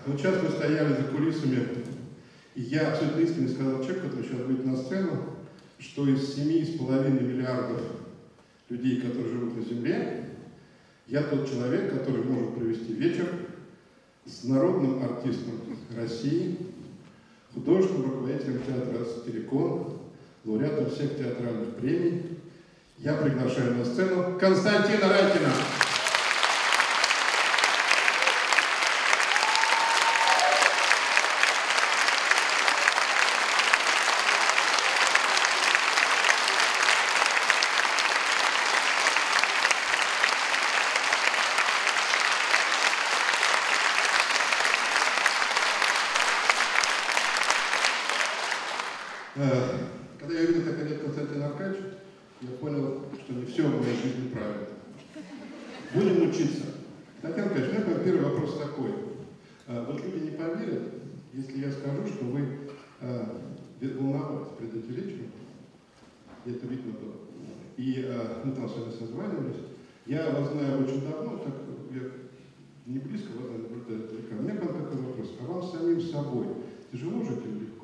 Вот сейчас мы стояли за кулисами, и я абсолютно искренне сказал человеку, который сейчас выйдет на сцену, что из 7,5 миллиардов людей, которые живут на Земле, я тот человек, который может провести вечер с народным артистом России, художественным руководителем театра «Сатирикон», лауреатом всех театральных премий. Я приглашаю на сцену Константина Райкина. Когда я увидел, как идет Константин Аркадьевич, я понял, что не все в моей жизни правильно. Будем учиться. Константин Аркадьевич, у меня к вам первый вопрос такой. Вот люди не поверят, если я скажу, что вы волновались перед этим вечером, и это видно было. И мы там с вами созванивались. Я вас знаю очень давно, так я не близко вас наблюдаю издалека. У меня к вам такой вопрос. А вам самим собой тяжело жить или легко?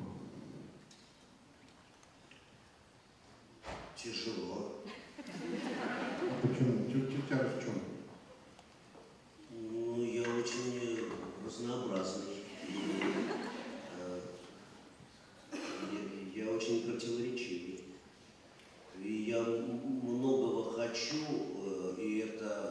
Тяжело. А почему? Тяжесть в чем? Ну, я очень разнообразный. Я очень противоречивый. И я многого хочу, и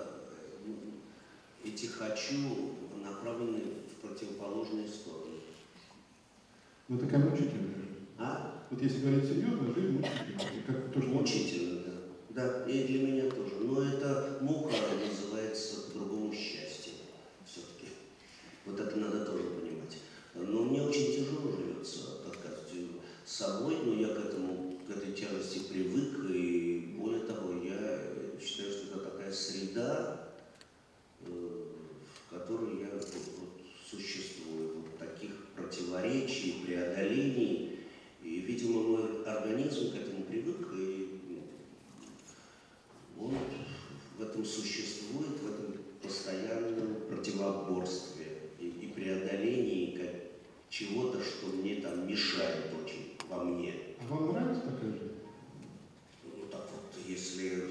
эти хочу направлены в противоположные стороны. Ну, такая мучительная жизнь. А? Вот если говорить серьезно, жизнь мучительная. Как то, что мучительно, да. Да, и для меня тоже. Но эта мука называется по-другому счастьем. Все-таки. Вот это надо тоже понимать. Но мне очень тяжело живется, так сказать, с собой, но я к этой тяжести привык, и более того, я считаю, что это такая среда, в которой я существую, вот таких противоречий, преодолений, и, видимо, мой организм к этому привык, и он в этом существует, в этом постоянном противоборстве и преодолении чего-то, что мне там мешает очень во мне. А вам нравится такая жизнь? Ну так вот, если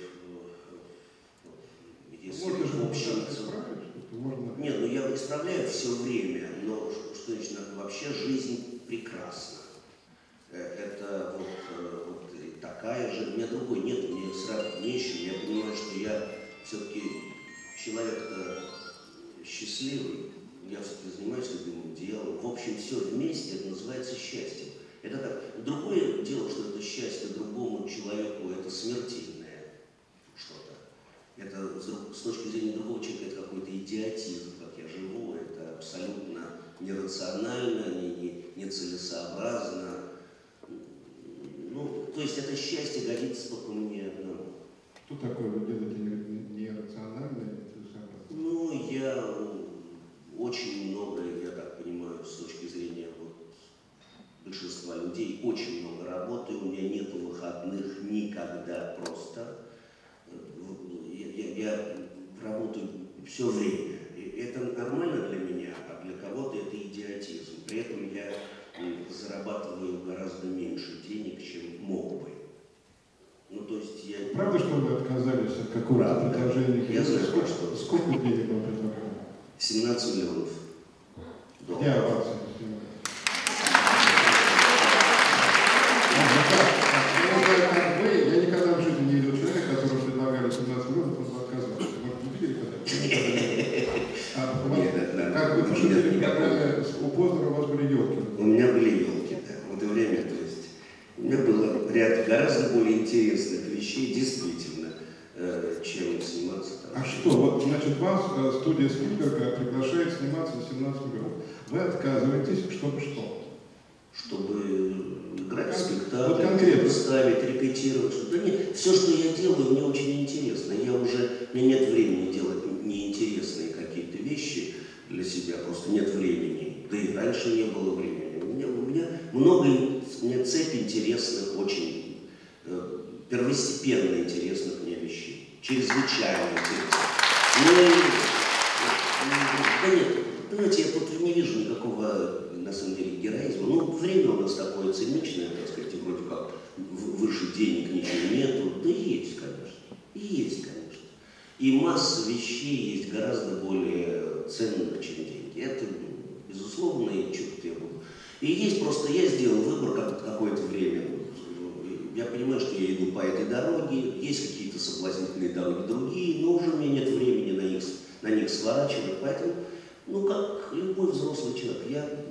можно же в общем... Можно... Нет, ну я исправляю все время, но что значит, вообще жизнь прекрасна. Это вот такая же, у меня другой нет, мне сразу нечего, я понимаю, что я все-таки человек-то счастливый, я все-таки занимаюсь любимым делом, в общем, все вместе, это называется счастьем. Это так. Другое дело, что это счастье другому человеку, это смертельное что-то. Это с точки зрения другого человека, это какой-то идиотизм, как я живу, это абсолютно нерационально, нецелесообразно. Ну, то есть это счастье годится только мне одному. Что такое вы делаете нерационально и нецелесообразно? Ну, я очень много, я так понимаю, с точки зрения большинства людей, очень много работаю, у меня нет выходных никогда просто. Я работаю все время. И это нормально для меня, а для кого-то это идиотизм. При этом я зарабатываю гораздо меньше денег, чем мог бы. Ну, то есть я... Правда, что вы отказались от какого-то предложения? Я знаю, сколько денег вам предлагали? 17 миллионов долларов. Я вас я никогда в жизни не видел человека, которому предлагали 17 миллионов, он бы отказался. Может, вы видели когда-нибудь? Как вы пошутили в программе у Познера, у вас были елки? У меня были елки, да. Вот и время, то есть. У меня было ряд гораздо более интересных вещей, действительно, чем сниматься там. А что, вот, значит, вас студия Спилберга приглашает сниматься на 17 миллионов. Вы отказываетесь, чтобы что? Чтобы играть в спектакль, вот конкретно ставить, репетировать. Да нет, все, что я делаю, мне очень интересно. У меня нет времени делать неинтересные какие-то вещи для себя, просто нет времени. Да и раньше не было времени. У меня много, у меня цепь интересных, очень первостепенно интересных мне вещей. Чрезвычайно интересных. Ну, Да нет, понимаете, я тут не вижу никакого, на самом деле, героизма. Ну, время у нас такое циничное, так сказать, вроде как выше денег ничего нету. Да есть, конечно. Есть, конечно. И масса вещей есть гораздо более ценных, чем деньги. Это, безусловно, и что-то я буду. И есть просто, я сделал выбор какое-то время. Я понимаю, что я иду по этой дороге, есть какие-то соблазнительные дороги другие, но уже у меня нет времени на них сворачивать. Поэтому, ну, как любой взрослый человек,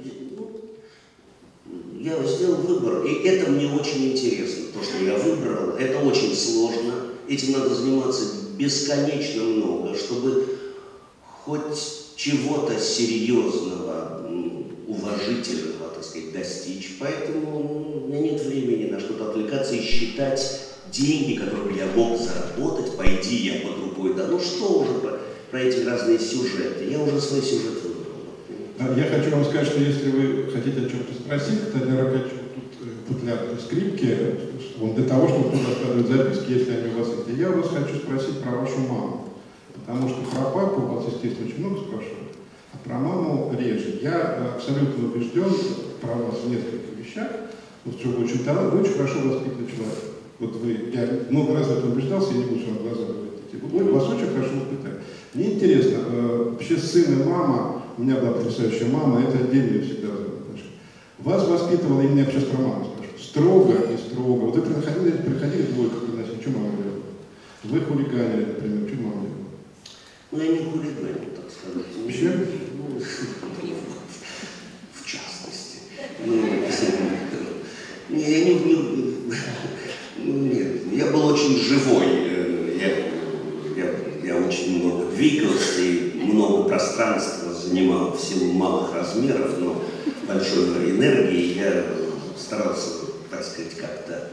я сделал выбор, и это мне очень интересно, то, что я выбрал. Это очень сложно, этим надо заниматься бесконечно много, чтобы хоть чего-то серьезного, уважительного, так сказать, достичь. Поэтому у меня нет времени на что-то отвлекаться и считать деньги, которые я мог заработать, пойди я по другой, да, ну что уже про эти разные сюжеты, я уже свой сюжет выбрал. Я хочу вам сказать, что если вы хотите о чем-то спросить, тогда Ракач тут футляр скрипки, он для того, чтобы тут оставить записки, если они у вас есть. Я вас хочу спросить про вашу маму, потому что про папу у вас, естественно, очень много спрашивают, а про маму реже. Я абсолютно убежден про вас в нескольких вещах, что вы очень талантливый, вы очень хорошо воспитанный человек. Вот я много раз в этом убеждался, я не буду вам глаза говорить. Вы вас очень хорошо воспитали. Мне интересно, вообще сын и мама, у меня была потрясающая мама, это отдельно всегда отношения. Вас воспитывала, и меня сейчас про маму спрашивают, строго и строго. Вот вы приходили двойку приносить, что мама делала? Вы хулиганили, например, что мама делала? Ну, я не хулиганил, так сказать. Вообще? Ну, в частности. Нет, я был очень живой. Я очень много двигался и много пространства занимал в силу малых размеров, но большой энергии. Я старался, так сказать, как-то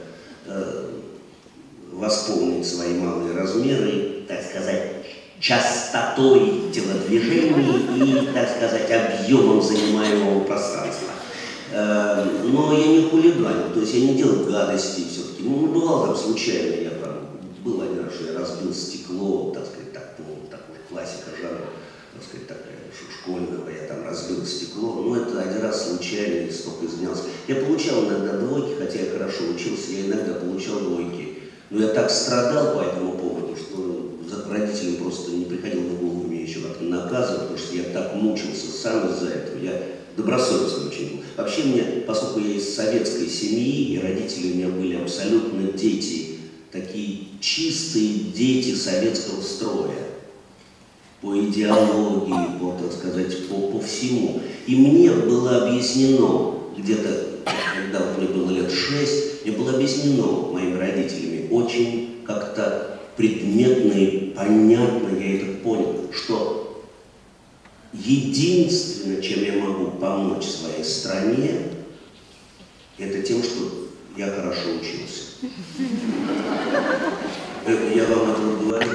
восполнить свои малые размеры, так сказать, частотой телодвижений и, так сказать, объемом занимаемого пространства. Но я не хулиганил, то есть я не делал гадостей все-таки. Ну, бывало там случайно, я там был один раз, что я разбил стекло, так сказать, так уже классика жанра, так сказать, такая школьного, я там разбил стекло, но это один раз случайно, и столько извинялся. Я получал иногда двойки, хотя я хорошо учился, я иногда получал двойки. Но я так страдал по этому поводу, что родителям просто не приходило в голову меня еще как-то наказывать, потому что я так мучился сам из-за этого. Я добросовестный очень был. Вообще мне, поскольку я из советской семьи, и родители у меня были абсолютно дети, такие чистые дети советского строя, по идеологии, по, так сказать, по всему. И мне было объяснено, где-то, когда вот мне было лет 6, мне было объяснено моими родителями очень как-то предметно и понятно, я это понял, что единственное, чем я могу помочь своей стране, это тем, что я хорошо учился. Я вам это говорю.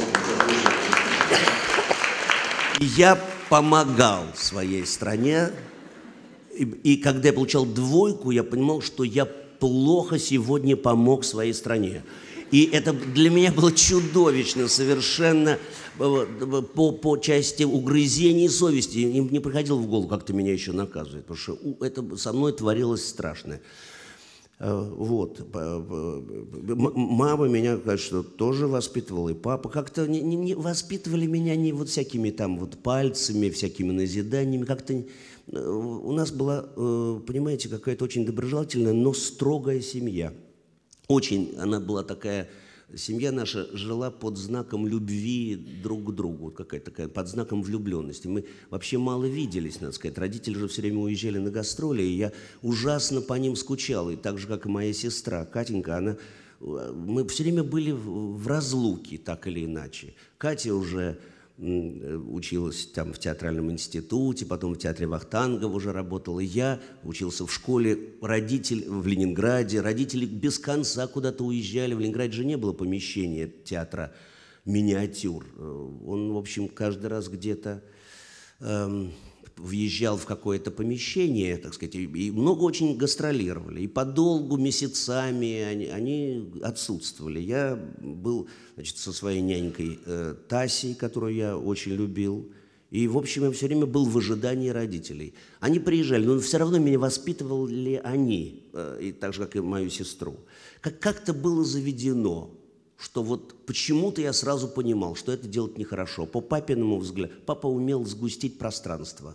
Я помогал своей стране, и когда я получал двойку, я понимал, что я плохо сегодня помог своей стране. И это для меня было чудовищно совершенно по части угрызений совести. Им не приходило в голову как-то меня еще наказывать, потому что это со мной творилось страшное. Вот. Мама меня, конечно, тоже воспитывала, и папа. Как-то не воспитывали меня не вот всякими там вот пальцами, всякими назиданиями. Как-то у нас была, понимаете, какая-то очень доброжелательная, но строгая семья. Очень, она была такая, семья наша жила под знаком любви друг к другу, какая-то такая, под знаком влюбленности. Мы вообще мало виделись, надо сказать. Родители же все время уезжали на гастроли, и я ужасно по ним скучал. И так же, как и моя сестра Катенька, мы все время были в разлуке, так или иначе. Катя уже училась там в театральном институте, потом в театре Вахтангова уже работала. Я учился в школе в Ленинграде. Родители без конца куда-то уезжали. В Ленинграде же не было помещения театра миниатюр. Он, в общем, каждый раз где-то въезжал в какое-то помещение, так сказать, и много очень гастролировали. И подолгу, месяцами они отсутствовали. Я был, значит, со своей нянькой Тасей, которую я очень любил, И, в общем, я все время был в ожидании родителей. Они приезжали, но все равно меня воспитывали они, и так же, как и мою сестру. Как-то было заведено, что вот почему-то я сразу понимал, что это делать нехорошо. По папиному взгляду. Папа умел сгустить пространство.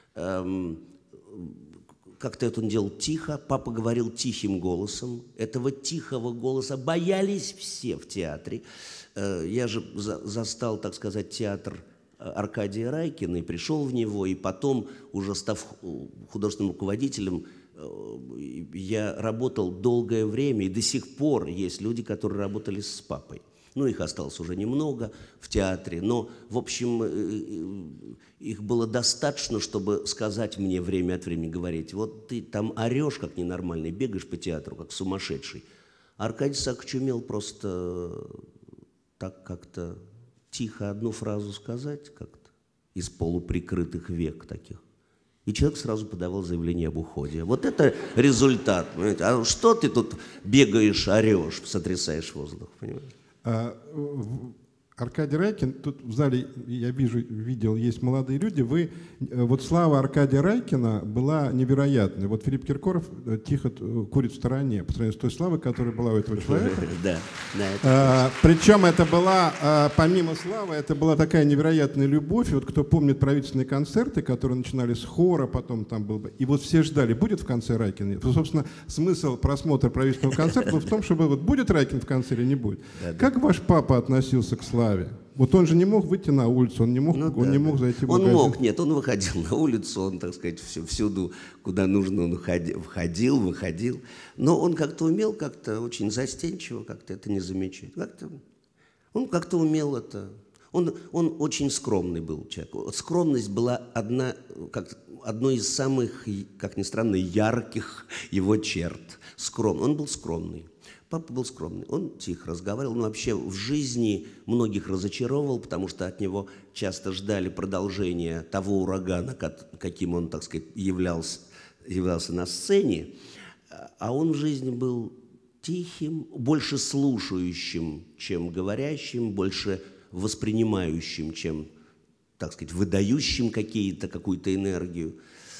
Как-то это он делал тихо. Папа говорил тихим голосом. Этого тихого голоса боялись все в театре. Я же застал, так сказать, театр Аркадия Райкина и пришел в него, и потом, уже став художественным руководителем, я работал долгое время, и до сих пор есть люди, которые работали с папой. Ну, их осталось уже немного в театре, но, в общем, их было достаточно, чтобы сказать мне время от времени, говорить: вот ты там орешь как ненормальный, бегаешь по театру как сумасшедший. Аркадий Саакович умел просто так как-то тихо одну фразу сказать как-то из полуприкрытых век таких. И человек сразу подавал заявление об уходе. Вот это результат, понимаете? А что ты тут бегаешь, орешь, сотрясаешь воздух, понимаете? Аркадий Райкин, тут в зале, я видел, есть молодые люди. Вот слава Аркадия Райкина была невероятной. Вот Филипп Киркоров тихо курит в стороне по сравнению с той славой, которая была у этого человека. Причем это была, помимо славы, это была такая невероятная любовь. И вот кто помнит правительственные концерты, которые начинали с хора, потом там был бы. И вот все ждали, будет в конце Райкин. Собственно, смысл просмотра правительственного концерта был в том, чтобы вот будет Райкин в конце или не будет. Как ваш папа относился к славе? Вот он же не мог выйти на улицу, он не мог, не мог зайти в магазин. Он мог, нет, он выходил на улицу, он, так сказать, всюду, куда нужно, он входил, выходил. Но он как-то умел, как-то очень застенчиво, как-то это не замечать. Он как-то умел это. Он очень скромный был человек. Скромность была одной из самых, как ни странно, ярких его черт. Он был скромный. Папа был скромный, он тихо разговаривал, он вообще в жизни многих разочаровывал, потому что от него часто ждали продолжения того урагана, каким он, так сказать, являлся на сцене, а он в жизни был тихим, больше слушающим, чем говорящим, больше воспринимающим, чем, так сказать, выдающим какую-то энергию.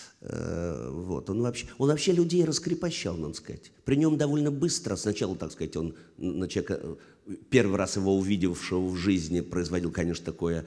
Вот. Он вообще людей раскрепощал, надо сказать. При нем довольно быстро, сначала, так сказать, он на человека, первый раз его увидевшего в жизни, производил, конечно, такое,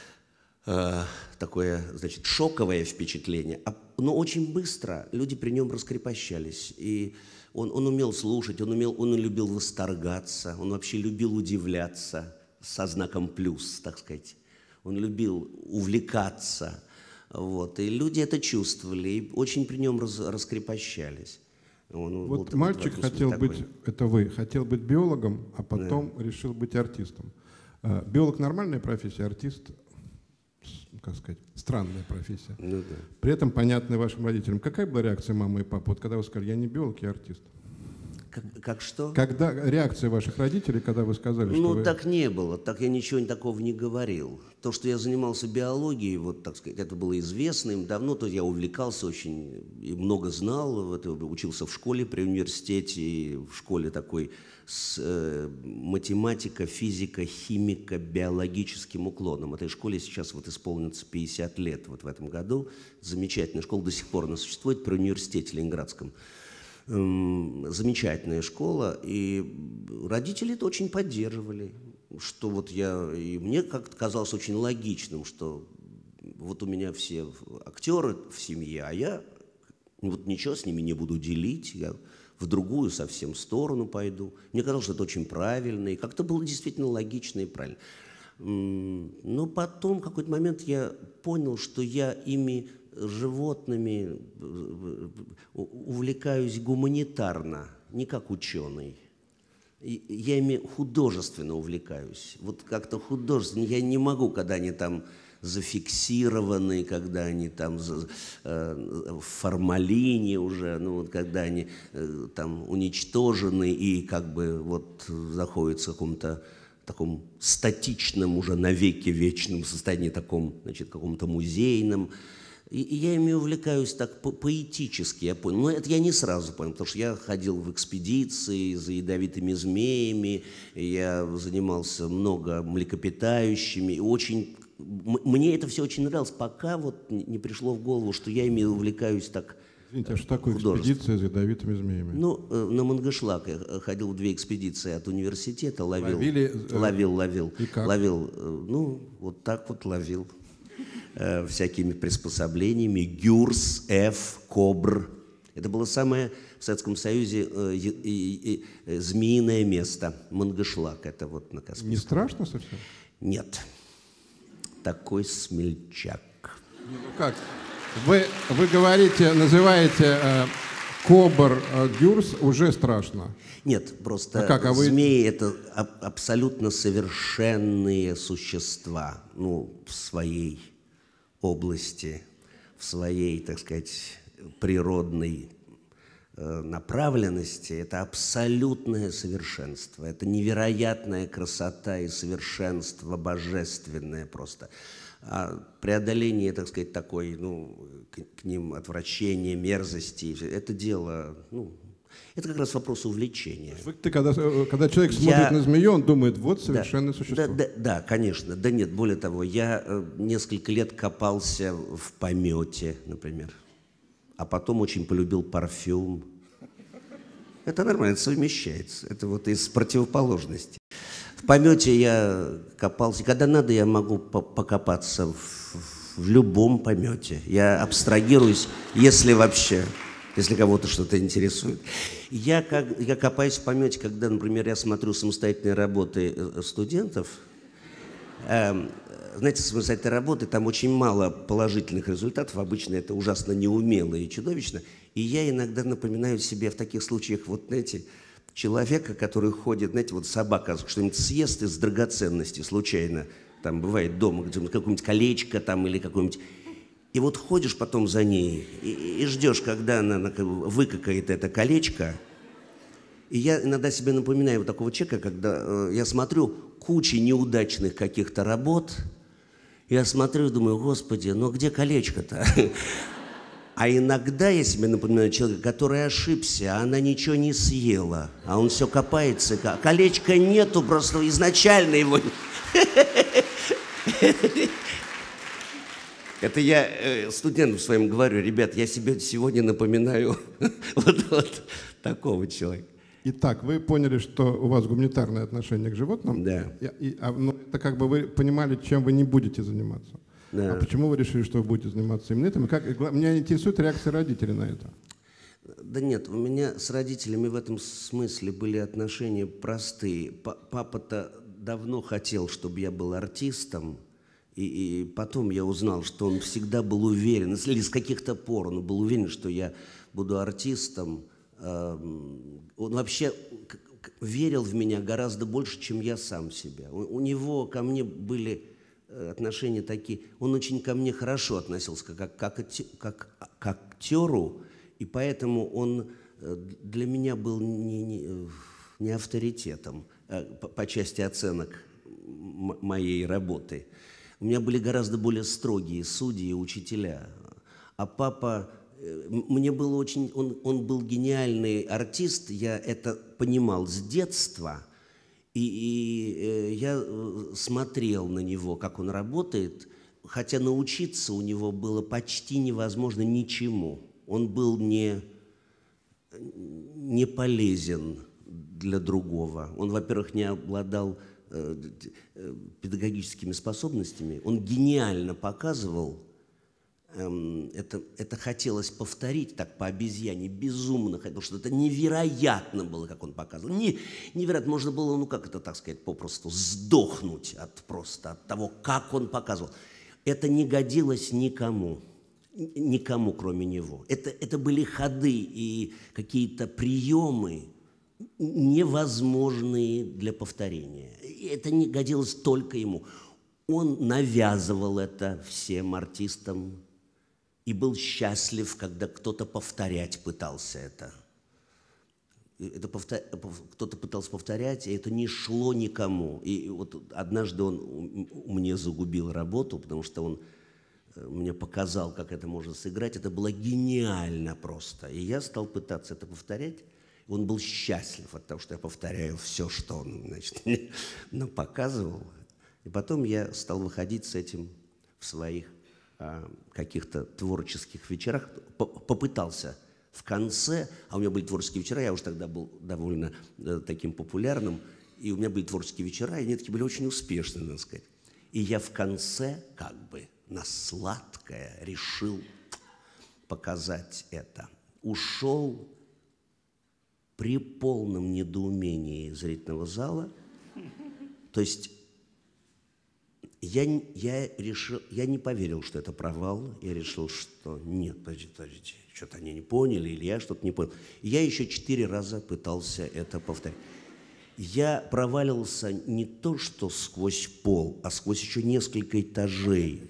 значит, шоковое впечатление. Но очень быстро люди при нем раскрепощались. И он умел слушать, он любил восторгаться, он вообще любил удивляться со знаком плюс, так сказать. Он любил увлекаться. Вот, и люди это чувствовали, и очень при нем раскрепощались. Вот мальчик хотел быть, это вы, хотел быть биологом, а потом решил быть артистом. Биолог — нормальная профессия, артист, как сказать, странная профессия. Ну, да. При этом понятная вашим родителям. Какая была реакция мамы и папы, вот когда вы сказали: я не биолог, я артист? Как что? Когда реакция ваших родителей, когда вы сказали, что вы... так не было, так я ничего такого не говорил. То, что я занимался биологией, вот, так сказать, это было известно им давно, то я увлекался очень, и много знал, учился в школе при университете, и в школе такой с математика, физика, химика, биологическим уклоном. Этой школе сейчас вот исполнится 50 лет вот в этом году. Замечательная школа, до сих пор она существует при университете Ленинградском. Замечательная школа, и родители это очень поддерживали, что вот и мне как-то казалось очень логичным, что вот у меня все актеры в семье, а я вот ничего с ними не буду делить, я в другую совсем сторону пойду. Мне казалось, что это очень правильно, и как-то было действительно логично и правильно. Но потом в какой-то момент я понял, что я животными увлекаюсь гуманитарно, не как ученый. Я ими художественно увлекаюсь. Вот как-то художественно. Я не могу, когда они там зафиксированы, когда они там в формалине уже, когда они там уничтожены и как бы вот заходятся в каком-то таком статичном уже навеки вечном состоянии, таком, значит, каком-то музейном. И я ими увлекаюсь так поэтически, я понял. Но это я не сразу понял, потому что я ходил в экспедиции за ядовитыми змеями, я занимался много млекопитающими, и очень мне это все очень нравилось, пока вот не пришло в голову, что я ими увлекаюсь так. Извините, а что такое экспедиция с ядовитыми змеями? Ну, на Мангышлак я ходил в 2 экспедиции от университета, ловил. Ловили? И как? Ловил, ну, вот так вот ловил. Всякими приспособлениями, гюрс, кобр. Это было самое в Советском Союзе змеиное место. Мангышлак, это вот на Каспийском. Не страшно совсем? Нет. Такой смельчак. Ну как? Вы говорите, называете кобр, гюрс, уже страшно. Нет, просто вы... змеи – это абсолютно совершенные существа, ну, в своей области, в своей, так сказать, природной направленности. Это абсолютное совершенство, это невероятная красота и совершенство божественное просто. А преодоление, так сказать, такой, ну, к ним отвращения, мерзости, это дело, ну, это как раз вопрос увлечения. Когда человек смотрит на змею, он думает, вот совершенное существо. Да, конечно. Да нет, более того, я несколько лет копался в помете, например, а потом очень полюбил парфюм. Это нормально, это совмещается. Это вот из противоположностей. В помете я копался. Когда надо, я могу покопаться в любом помете. Я абстрагируюсь, если вообще, если кого-то что-то интересует. Я копаюсь в помете, когда, например, я смотрю самостоятельные работы студентов. Знаете, самостоятельные работы, там очень мало положительных результатов. Обычно это ужасно неумело и чудовищно. И я иногда напоминаю себе в таких случаях, вот, знаете, человека, который ходит, знаете, вот собака что-нибудь съест из драгоценностей случайно, там бывает дома, где какое-нибудь колечко там или какое-нибудь, и вот ходишь потом за ней и ждешь, когда она выкакает это колечко. И я иногда себе напоминаю вот такого человека, когда я смотрю кучу неудачных каких-то работ, я смотрю и думаю, господи, ну где колечко-то? А иногда я себе напоминаю человека, который ошибся, а она ничего не съела, а он все копается, а колечка нету, просто изначально его... Это я студентам своим говорю, ребят, я себе сегодня напоминаю вот такого человека. Итак, вы поняли, что у вас гуманитарное отношение к животным? Да. Ну, это как бы вы понимали, чем вы не будете заниматься. Да. А почему вы решили, что вы будете заниматься именно этим? Меня интересует реакция родителей на это. Да нет, у меня с родителями в этом смысле были отношения простые. Папа-то давно хотел, чтобы я был артистом, и потом я узнал, что он всегда был уверен, или с каких-то пор он был уверен, что я буду артистом. Он вообще верил в меня гораздо больше, чем я сам себя. У него ко мне были отношения такие. Он очень ко мне хорошо относился, как к актеру, и поэтому он для меня был не авторитетом по части оценок моей работы. У меня были гораздо более строгие судьи и учителя. А папа... Мне было очень... Он был гениальный артист, я это понимал с детства, и я смотрел на него, как он работает, хотя научиться у него было почти невозможно ничему. Он был не полезен для другого. Он, во-первых, не обладал педагогическими способностями, он гениально показывал. Это хотелось повторить так по обезьяне, безумно, потому что это невероятно было, как он показывал. Невероятно, можно было, ну как это так сказать, попросту сдохнуть от того, как он показывал. Это не годилось никому, кроме него. Это были ходы и какие-то приемы, невозможные для повторения. Это не годилось только ему. Он навязывал это всем артистам. И был счастлив, когда кто-то повторять пытался это. Кто-то пытался повторять, и это не шло никому. И вот однажды он мне загубил работу, потому что он мне показал, как это можно сыграть. Это было гениально просто. И я стал пытаться это повторять. И он был счастлив от того, что я повторяю все, что он, значит, мне показывал. И потом я стал выходить с этим в своих каких-то творческих вечерах, попытался в конце, а у меня были творческие вечера, я уже тогда был довольно таким популярным, и у меня были творческие вечера, и они такие были очень успешные, надо сказать. И я в конце, как бы на сладкое, решил показать это. Ушел при полном недоумении зрительного зала. То есть я не поверил, что это провал. Я решил, что нет, подождите, что-то они не поняли, или я что-то не понял. И я еще 4 раза пытался это повторить. Я проваливался не то, что сквозь пол, а сквозь еще несколько этажей.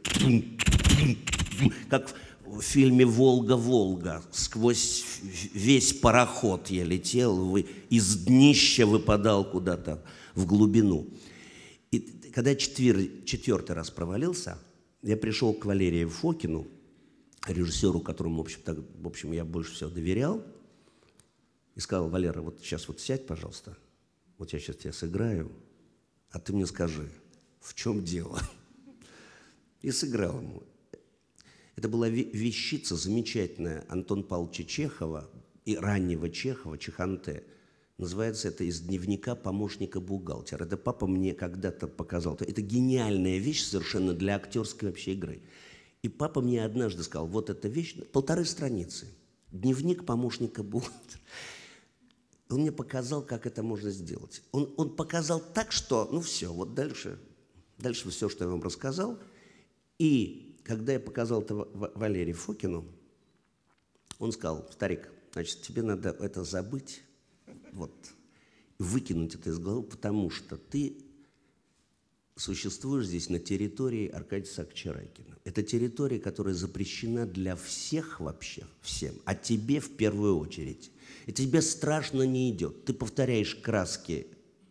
Как в фильме «Волга-Волга». Сквозь весь пароход я летел, из днища выпадал куда-то в глубину. И когда я 4-й раз провалился, я пришел к Валерию Фокину, режиссеру, которому, в общем, я больше всего доверял, и сказал: Валера, вот сейчас вот сядь, пожалуйста, вот я сейчас тебя сыграю, а ты мне скажи, в чем дело? И сыграл ему. Это была вещица замечательная Антона Павловича Чехова и раннего Чехова, Чеханте. Называется это «Из дневника помощника бухгалтера». Это папа мне когда-то показал. Это гениальная вещь совершенно для актерской вообще игры. И папа мне однажды сказал: вот эта вещь, 1,5 страницы, дневник помощника бухгалтера. Он мне показал, как это можно сделать. Он показал так, что, ну все, вот дальше все, что я вам рассказал. И когда я показал это Валерию Фокину, он сказал: старик, значит, тебе надо это забыть, вот, выкинуть это из головы, потому что ты существуешь здесь на территории Аркадия Саакашвили. Это территория, которая запрещена для всех вообще, всем, а тебе в первую очередь. И тебе страшно не идет. Ты повторяешь краски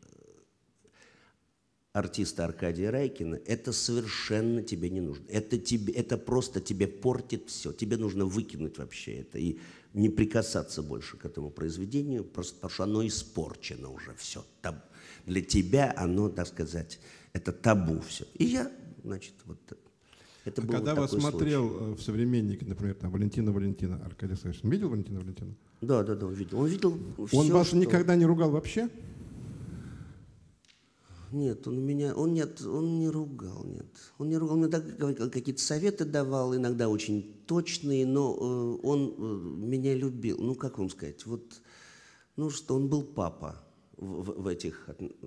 артиста Аркадия Райкина, это совершенно тебе не нужно. Это просто тебе портит все. Тебе нужно выкинуть вообще это и не прикасаться больше к этому произведению, просто потому что оно испорчено уже все. Для тебя оно, так сказать, это табу все. И я, значит, вот это был когда вот вас смотрел в «Современнике», например, там Валентина Аркадий Саакашвили, видел Валентина Валентина? Да, видел. Он видел все. Он вас никогда не ругал вообще? Нет, он не ругал, нет. Он не ругал, он мне какие-то советы давал, иногда очень точные, но он меня любил. Ну, как вам сказать, вот, ну что, он был папа в этих...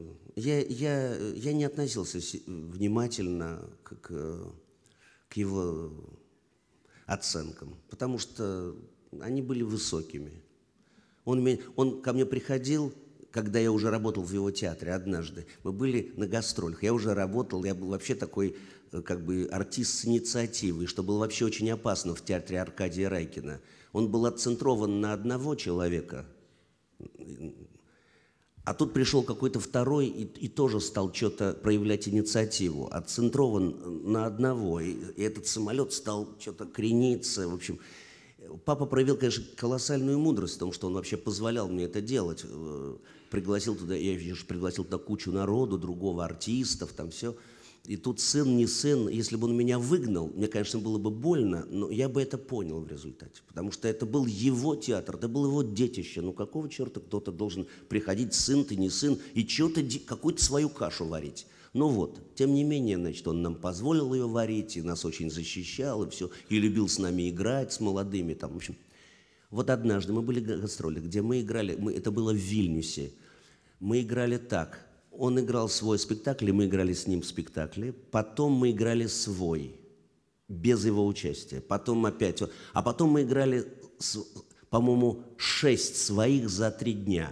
Я не относился внимательно к его оценкам, потому что они были высокими. Он ко мне приходил, когда я уже работал в его театре однажды. Мы были на гастролях, я уже работал, я был вообще такой как бы артист с инициативой, что было вообще очень опасно в театре Аркадия Райкина. Он был отцентрован на одного человека, а тут пришел какой-то второй и тоже стал что-то проявлять инициативу, отцентрован на одного, и этот самолет стал что-то крениться, в общем... Папа проявил, конечно, колоссальную мудрость в том, что он вообще позволял мне это делать. Пригласил туда, я пригласил туда кучу народу, другого артистов, там все. И тут сын, не сын, если бы он меня выгнал, мне, конечно, было бы больно, но я бы это понял в результате. Потому что это был его театр, это было его детище. Ну какого черта кто-то должен приходить, сын ты, не сын, и какую-то свою кашу варить? Ну вот, тем не менее, значит, он нам позволил ее варить, и нас очень защищал, и все, и любил с нами играть, с молодыми, там, в общем. Вот однажды мы были в гастроли, где мы играли, это было в Вильнюсе, мы играли так, он играл свой спектакль, и мы играли с ним в спектакле, потом мы играли свой, без его участия, потом опять, а потом мы играли, по-моему, 6 своих за 3 дня.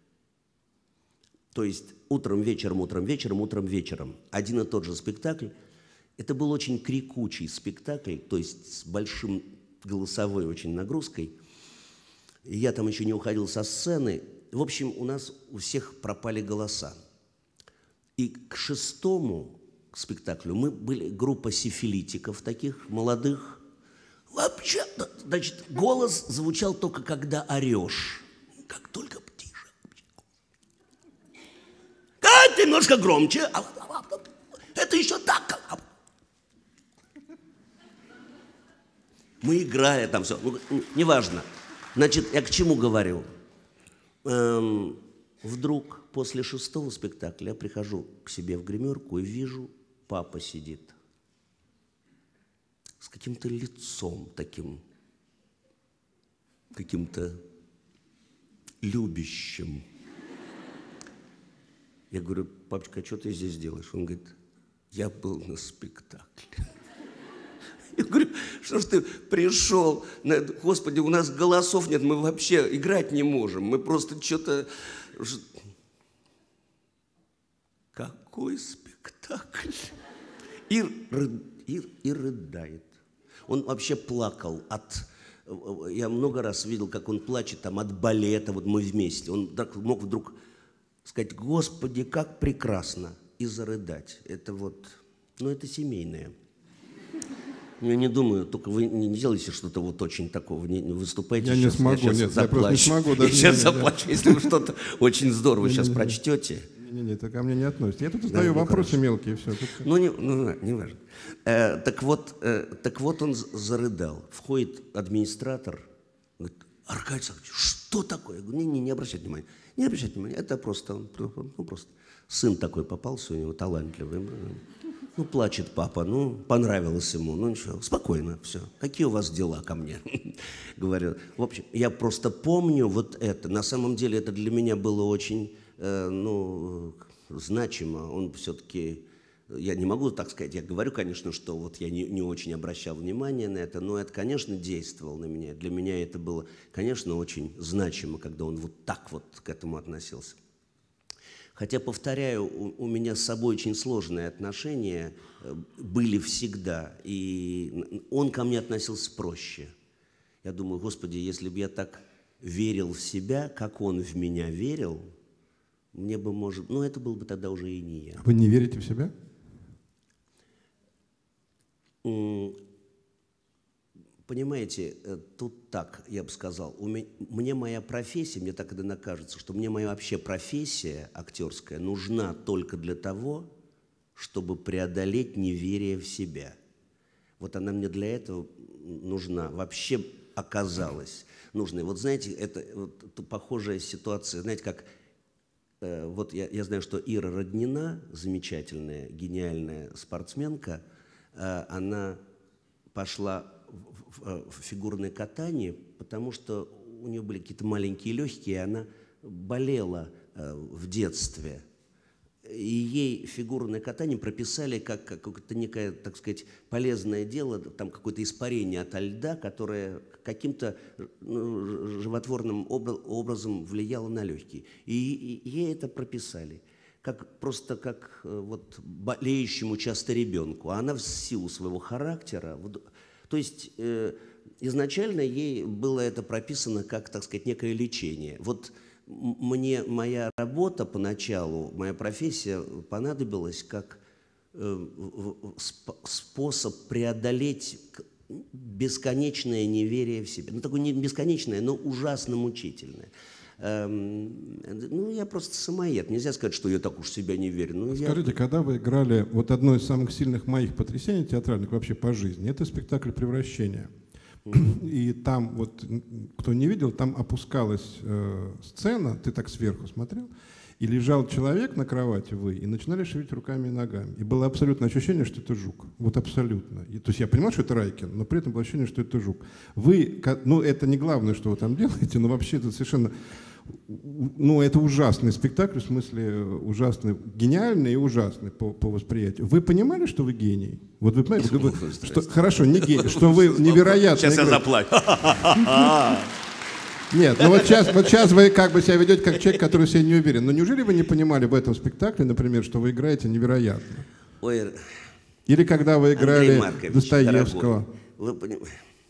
То есть утром, вечером, утром, вечером, утром, вечером. Один и тот же спектакль. Это был очень крикучий спектакль, то есть с большим голосовой очень нагрузкой. Я там еще не уходил со сцены. В общем, у нас у всех пропали голоса. И к 6-му спектаклю мы были группа сифилитиков таких, молодых. Вообще, значит, голос звучал только когда орешь. Как только тише. Немножко громче. Это еще так. Мы играли там все. Ну, неважно. Значит, я к чему говорю? Вдруг после 6-го спектакля я прихожу к себе в гримерку и вижу, папа сидит с каким-то лицом таким, каким-то любящим. Я говорю: папочка, а что ты здесь делаешь? Он говорит: я был на спектакле. Я говорю: что ж ты пришел? Господи, у нас голосов нет, мы вообще играть не можем. Мы просто что-то... Какой спектакль? И рыдает. Он вообще плакал от... Я много раз видел, как он плачет там от балета, вот мы вместе. Он мог вдруг сказать: Господи, как прекрасно, и зарыдать. Это вот... Ну, это семейное. Я не думаю, только вы не делайте что-то вот очень такого, не выступайте. Я сейчас, не смогу, я нет, я просто не смогу. Я сейчас заплачу, если вы что-то очень здорово сейчас прочтете. Не, это ко мне не относится. Я тут задаю вопросы мелкие, все. Ну, не важно. Так вот он зарыдал. Входит администратор, говорит: Аркадий Александрович, что такое? Я говорю: не обращайте внимания. Не обращайте внимания, это просто, просто сын такой попался у него, талантливый. Ну, плачет папа, ну, понравилось ему, ну, ничего, спокойно, все. Какие у вас дела ко мне? Говорю. В общем, я просто помню вот это. На самом деле это для меня было очень, значимо. Он все-таки, я не могу так сказать, я говорю, конечно, что вот я не очень обращал внимания на это, но это, конечно, действовало на меня. Для меня это было, конечно, очень значимо, когда он вот так вот к этому относился. Хотя, повторяю, у меня с собой очень сложные отношения были всегда, и он ко мне относился проще. Я думаю: Господи, если бы я так верил в себя, как он в меня верил, мне бы, может, ну, это был бы тогда уже и не я. Вы не верите в себя? Понимаете, тут так, я бы сказал, мне моя профессия, мне так иногда кажется, что мне моя вообще профессия актерская нужна только для того, чтобы преодолеть неверие в себя. Вот она мне для этого нужна, вообще оказалась нужной. Вот знаете, это вот похожая ситуация, знаете, как, вот я знаю, что Ира Роднина, замечательная, гениальная спортсменка, она пошла в фигурное катание, потому что у нее были какие-то маленькие легкие, и она болела в детстве. И ей фигурное катание прописали как какое-то некое, так сказать, полезное дело, там какое-то испарение ото льда, которое каким-то животворным образом влияло на легкие. И ей это прописали. Просто как вот болеющему часто ребенку. А она в силу своего характера... То есть изначально ей было это прописано как, так сказать, некое лечение. Вот мне моя работа поначалу, моя профессия понадобилась как способ преодолеть бесконечное неверие в себя. Ну, такое не бесконечное, но ужасно мучительное. Ну, я просто самоед. Нельзя сказать, что я так уж в себя не верю. Ну, скажите, когда вы играли, вот одно из самых сильных моих потрясений театральных вообще по жизни, это спектакль «Превращение». И там, вот, кто не видел, там опускалась сцена, ты так сверху смотрел, и лежал человек на кровати, вы, и начинали шевелить руками и ногами. И было абсолютное ощущение, что это жук. Вот абсолютно. То есть я понимал, что это Райкин, но при этом было ощущение, что это жук. Вы, ну это не главное, что вы там делаете, но вообще это совершенно... Ну, это ужасный спектакль, в смысле ужасный, гениальный и ужасный по восприятию. Вы понимали, что вы гений? Вот вы понимаете, что, хорошо, не гений, что вы невероятно... Сейчас я заплачу. Нет, ну вот сейчас вы как бы себя ведете как человек, который в себе не уверен. Но неужели вы не понимали в этом спектакле, например, что вы играете невероятно? Ой, или когда вы играли Достоевского? Вы понимаете,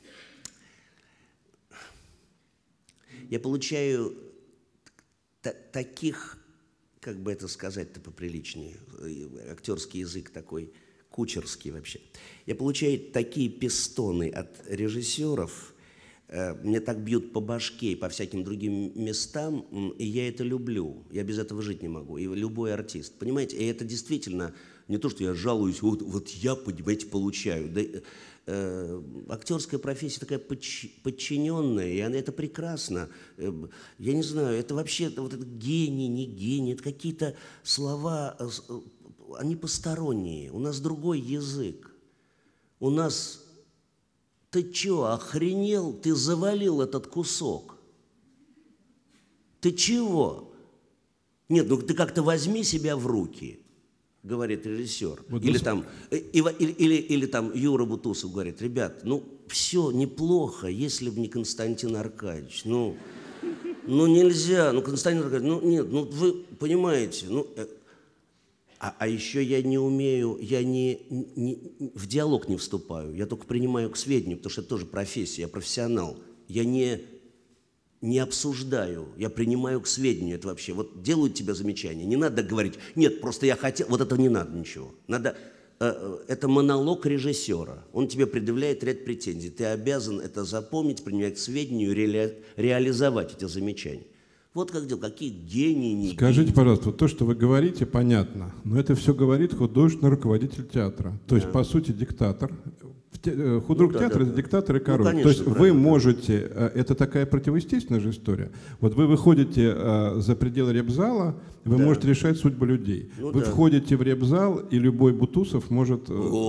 я получаю таких, как бы это сказать-то поприличнее, актерский язык такой, кучерский вообще. Я получаю такие пистоны от режиссеров, мне так бьют по башке и по всяким другим местам, и я это люблю. Я без этого жить не могу. И любой артист. Понимаете, и это действительно Не то, что я жалуюсь, вот я, понимаете, получаю. Да, актерская профессия такая подчиненная, и это прекрасно. Я не знаю, это вообще вот это гений, не гений, это какие-то слова, они посторонние. У нас другой язык. У нас... Ты чё, охренел? Ты завалил этот кусок. Ты чего? Нет, ну ты как-то возьми себя в руки, говорит режиссер. Вот или там Юра Бутусов говорит: ребят, ну все неплохо, если бы не Константин Аркадьевич. Ну нельзя, ну Константин Аркадьевич, ну нет, ну вы понимаете, ну... А еще я не умею, я в диалог не вступаю, я только принимаю к сведению, потому что это тоже профессия, я профессионал. Я не обсуждаю, я принимаю к сведению это вообще. Вот делают тебе замечания, не надо говорить, нет, просто я хотел, вот это не надо ничего. Надо, это монолог режиссера, он тебе предъявляет ряд претензий, ты обязан это запомнить, принимать к сведению, реализовать эти замечания. Вот как дело, какие гении, не Скажите, гении. пожалуйста, вот то, что вы говорите, понятно, но это все говорит художественный руководитель театра. То есть, по сути, диктатор. Худрук театра – это диктатор и король. конечно, то есть вы можете, это такая противоестественная же история. Вот вы выходите за пределы репзала, вы можете решать судьбу людей. Вы входите в репзал, и любой Бутусов может...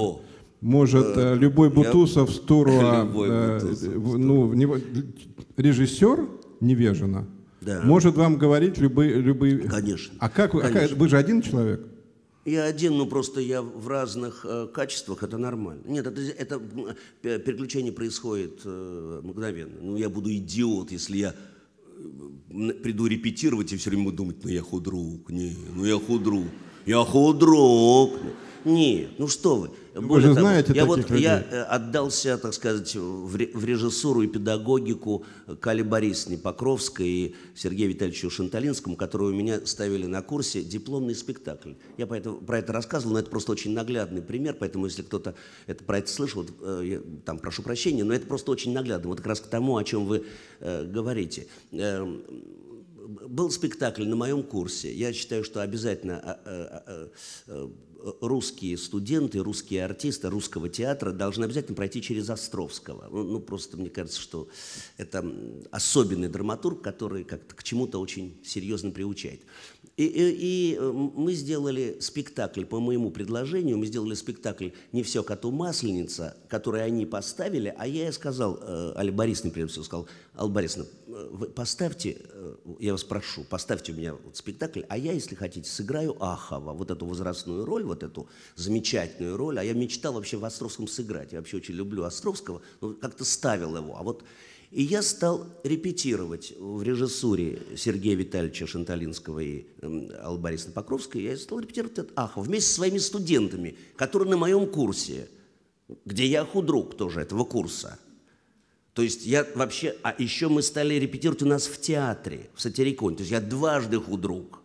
любой Бутусов с Туруа, режиссер невежина, может вам говорить любые... Конечно. А как вы же один человек? Я один, но просто я в разных качествах, это нормально. Нет, это переключение происходит мгновенно. Ну, я буду идиот, если я приду репетировать и все время буду думать, ну, я худрук, я худрук. Нет, ну что вы. Вы же знаете таких людей. Я отдался, так сказать, в режиссуру и педагогику Кале Борисовне Покровской и Сергею Витальевичу Шанталинскому, которые у меня ставили на курсе дипломный спектакль. Я про это рассказывал, но это просто очень наглядный пример, поэтому если кто-то про это слышал, я там прошу прощения, но это просто очень наглядно. Вот как раз к тому, о чем вы говорите. Был спектакль на моем курсе. Я считаю, что обязательно русские студенты, русские артисты русского театра должны обязательно пройти через Островского. Ну, просто мне кажется, что это особенный драматург, который как-то к чему-то очень серьезно приучает. И мы сделали спектакль по моему предложению, мы сделали спектакль «Не все коту масленица», который они поставили, а я сказал, Алле Борисовне, прежде всего, сказал: Алла Борисовна, вы поставьте, я вас прошу, поставьте у меня вот спектакль, а я, если хотите, сыграю Ахова, вот эту возрастную роль, вот эту замечательную роль, а я мечтал вообще в Островском сыграть, я вообще очень люблю Островского, но как-то ставил его, И я стал репетировать в режиссуре Сергея Витальевича Шанталинского и Аллы Борисовны Покровской. Я стал репетировать этот Ахов вместе со своими студентами, которые на моем курсе, где я худрук тоже этого курса. То есть я вообще... А еще мы стали репетировать у нас в театре, в Сатириконе. То есть я дважды худрук.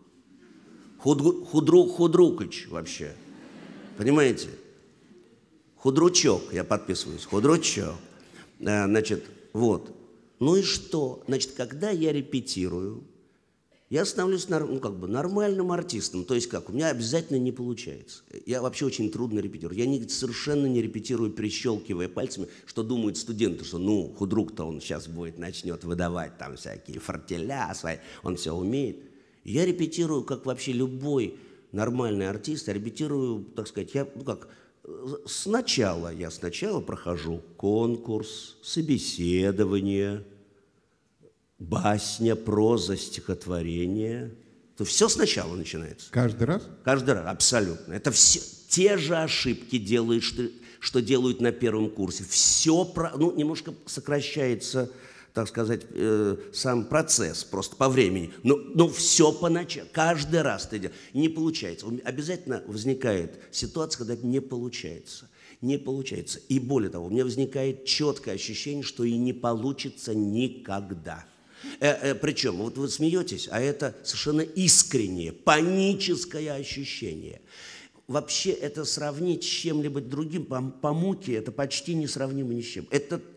Худрукыч вообще. Понимаете? Худручок, я подписываюсь. Худручок. Значит, вот. Ну и что? Значит, когда я репетирую, я становлюсь нормальным артистом. То есть как? У меня обязательно не получается. Я вообще очень трудно репетирую. Я совершенно не репетирую, перещелкивая пальцами, что думают студенты, что худрук-то он сейчас начнет выдавать там всякие фортеля свои, он все умеет. Я репетирую, как вообще любой нормальный артист, я репетирую, так сказать, я сначала прохожу конкурс, собеседование, басня, проза, стихотворение. То все сначала начинается. Каждый раз? Каждый раз, абсолютно. Это все те же ошибки делают, что делают на первом курсе. Все, немножко сокращается, так сказать, сам процесс просто по времени. Но все поначалу, каждый раз ты делаешь. Не получается. Обязательно возникает ситуация, когда это не получается. Не получается. И более того, у меня возникает четкое ощущение, что и не получится никогда. Причем, вот вы смеетесь, а это совершенно искреннее, паническое ощущение. Вообще это сравнить с чем-либо другим по муке, это почти несравнимо ни с чем.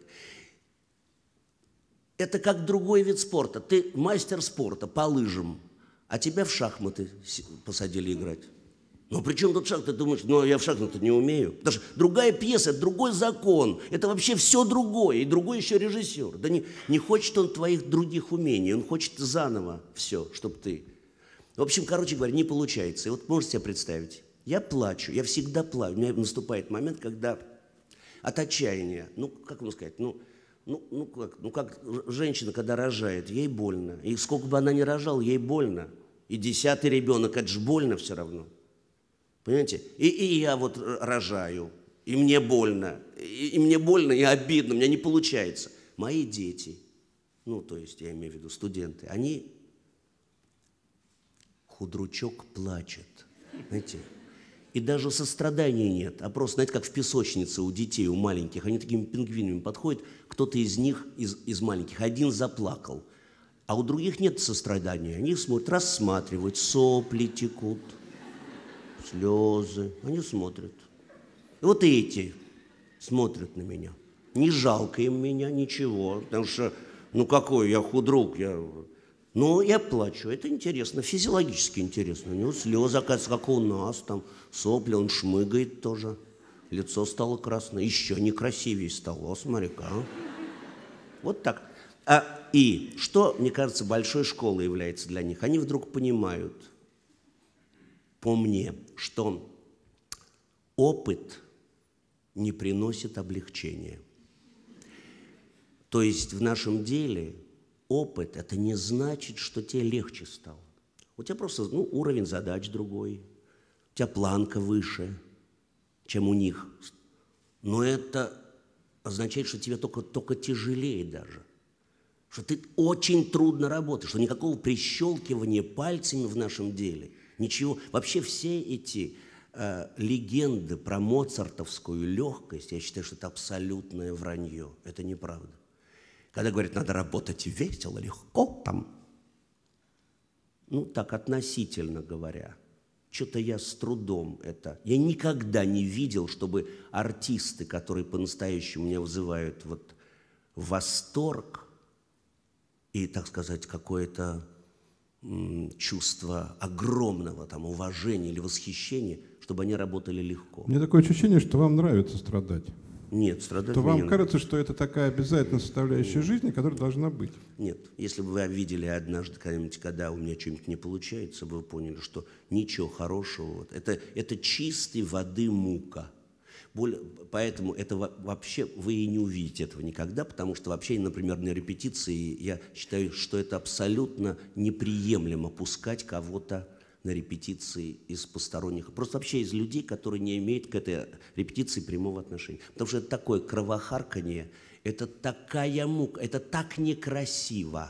Это как другой вид спорта. Ты мастер спорта по лыжам, а тебя в шахматы посадили играть. Ну, при чем тут шахматы? Ты думаешь, ну, я в шахматы не умею. Потому что другая пьеса, это другой закон. Это вообще все другое. И другой еще режиссер. Да не хочет он твоих других умений. Он хочет заново все, чтобы ты... В общем, короче говоря, не получается. И вот можете себе представить. Я плачу, я всегда плачу. У меня наступает момент, когда от отчаяния, ну, как вам сказать, как женщина, когда рожает, ей больно. И сколько бы она ни рожала, ей больно. И 10-й ребенок, это же больно все равно. Понимаете? И я вот рожаю, и мне больно. И мне больно, и обидно, у меня не получается. Мои дети, ну, то есть, я имею в виду студенты, они... Худручок плачет, знаете? И даже сострадания нет, а просто, знаете, как в песочнице у детей, у маленьких, они такими пингвинами подходят, кто-то из них, из маленьких, один заплакал, а у других нет сострадания, они смотрят, рассматривают, сопли текут, слезы, они смотрят. И вот эти смотрят на меня, не жалко им меня, ничего, потому что, ну какой я худрук, но я плачу, это интересно, физиологически интересно. У него слезы, оказывается, как у нас, там сопли, он шмыгает тоже. Лицо стало красное, еще некрасивее стало, о, смотри-ка. Вот так. И что, мне кажется, большой школой является для них? Они вдруг понимают, по мне, что опыт не приносит облегчения. То есть в нашем деле... Опыт – это не значит, что тебе легче стало. У тебя просто уровень задач другой, у тебя планка выше, чем у них. Но это означает, что тебе только тяжелее даже. Что ты очень трудно работаешь, что никакого прищелкивания пальцами в нашем деле, ничего. Вообще все эти легенды про моцартовскую легкость, я считаю, что это абсолютное вранье. Это неправда. Когда говорят, надо работать весело, легко, там, ну, так относительно говоря, что-то я с трудом это... Я никогда не видел, чтобы артисты, которые по-настоящему меня вызывают вот восторг и, так сказать, какое-то чувство огромного там уважения или восхищения, чтобы они работали легко. У меня такое ощущение, что вам нравится страдать. Нет, страдать то мне вам кажется, что это такая обязательная составляющая жизни, которая должна быть? Нет. Если бы вы видели однажды, когда у меня что-нибудь не получается, вы поняли, что ничего хорошего. Это чистой воды мука. Поэтому это вообще вы и не увидите этого никогда, потому что вообще, например, на репетиции я считаю, что это абсолютно неприемлемо пускать кого-то на репетиции из посторонних, просто вообще из людей, которые не имеют к этой репетиции прямого отношения. Потому что это такое кровохарканье, это такая мука, это так некрасиво.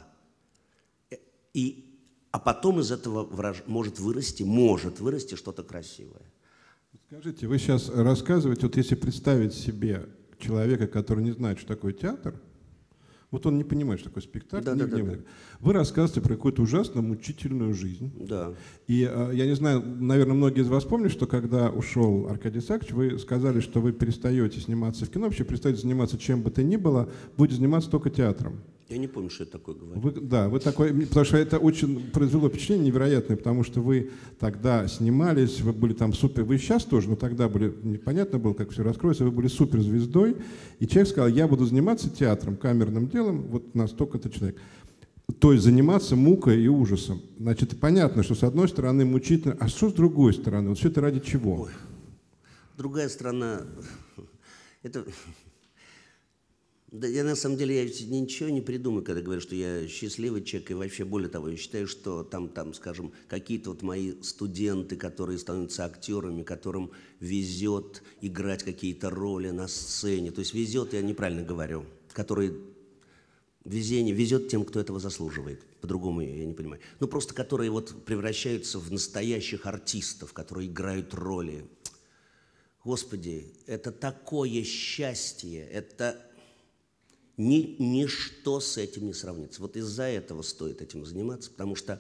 А потом из этого может вырасти что-то красивое. Скажите, вы сейчас рассказываете, вот если представить себе человека, который не знает, что такое театр, вот он не понимает, что такое спектакль. Да. Вы рассказываете про какую-то ужасно мучительную жизнь. Да. И я не знаю, наверное, многие из вас помнят, что когда ушел Аркадий Исаакович, вы сказали, что вы перестаете сниматься в кино, вообще перестаете заниматься чем бы то ни было, будете заниматься только театром. Я не помню, что я такое говорю. Вы такой, потому что это очень произвело впечатление невероятное, потому что вы тогда снимались, вы были там супер, вы сейчас тоже, но тогда были, непонятно было, как все раскроется, вы были суперзвездой, и человек сказал, я буду заниматься театром, камерным делом, вот настолько-то человек. То есть заниматься мукой и ужасом. Значит, понятно, что с одной стороны мучительно, а что с другой стороны? Вот все это ради чего? Ой, другая сторона, это... Да, я на самом деле ничего не придумаю, когда говорю, что я счастливый человек, и вообще, более того, я считаю, что там, скажем, какие-то вот мои студенты, которые становятся актерами, которым везет играть какие-то роли на сцене, то есть везет, я неправильно говорю, которые везение везет тем, кто этого заслуживает, по-другому я не понимаю, ну просто которые вот превращаются в настоящих артистов, которые играют роли. Господи, это такое счастье, это... Ничто с этим не сравнится. Вот из-за этого стоит этим заниматься, потому что,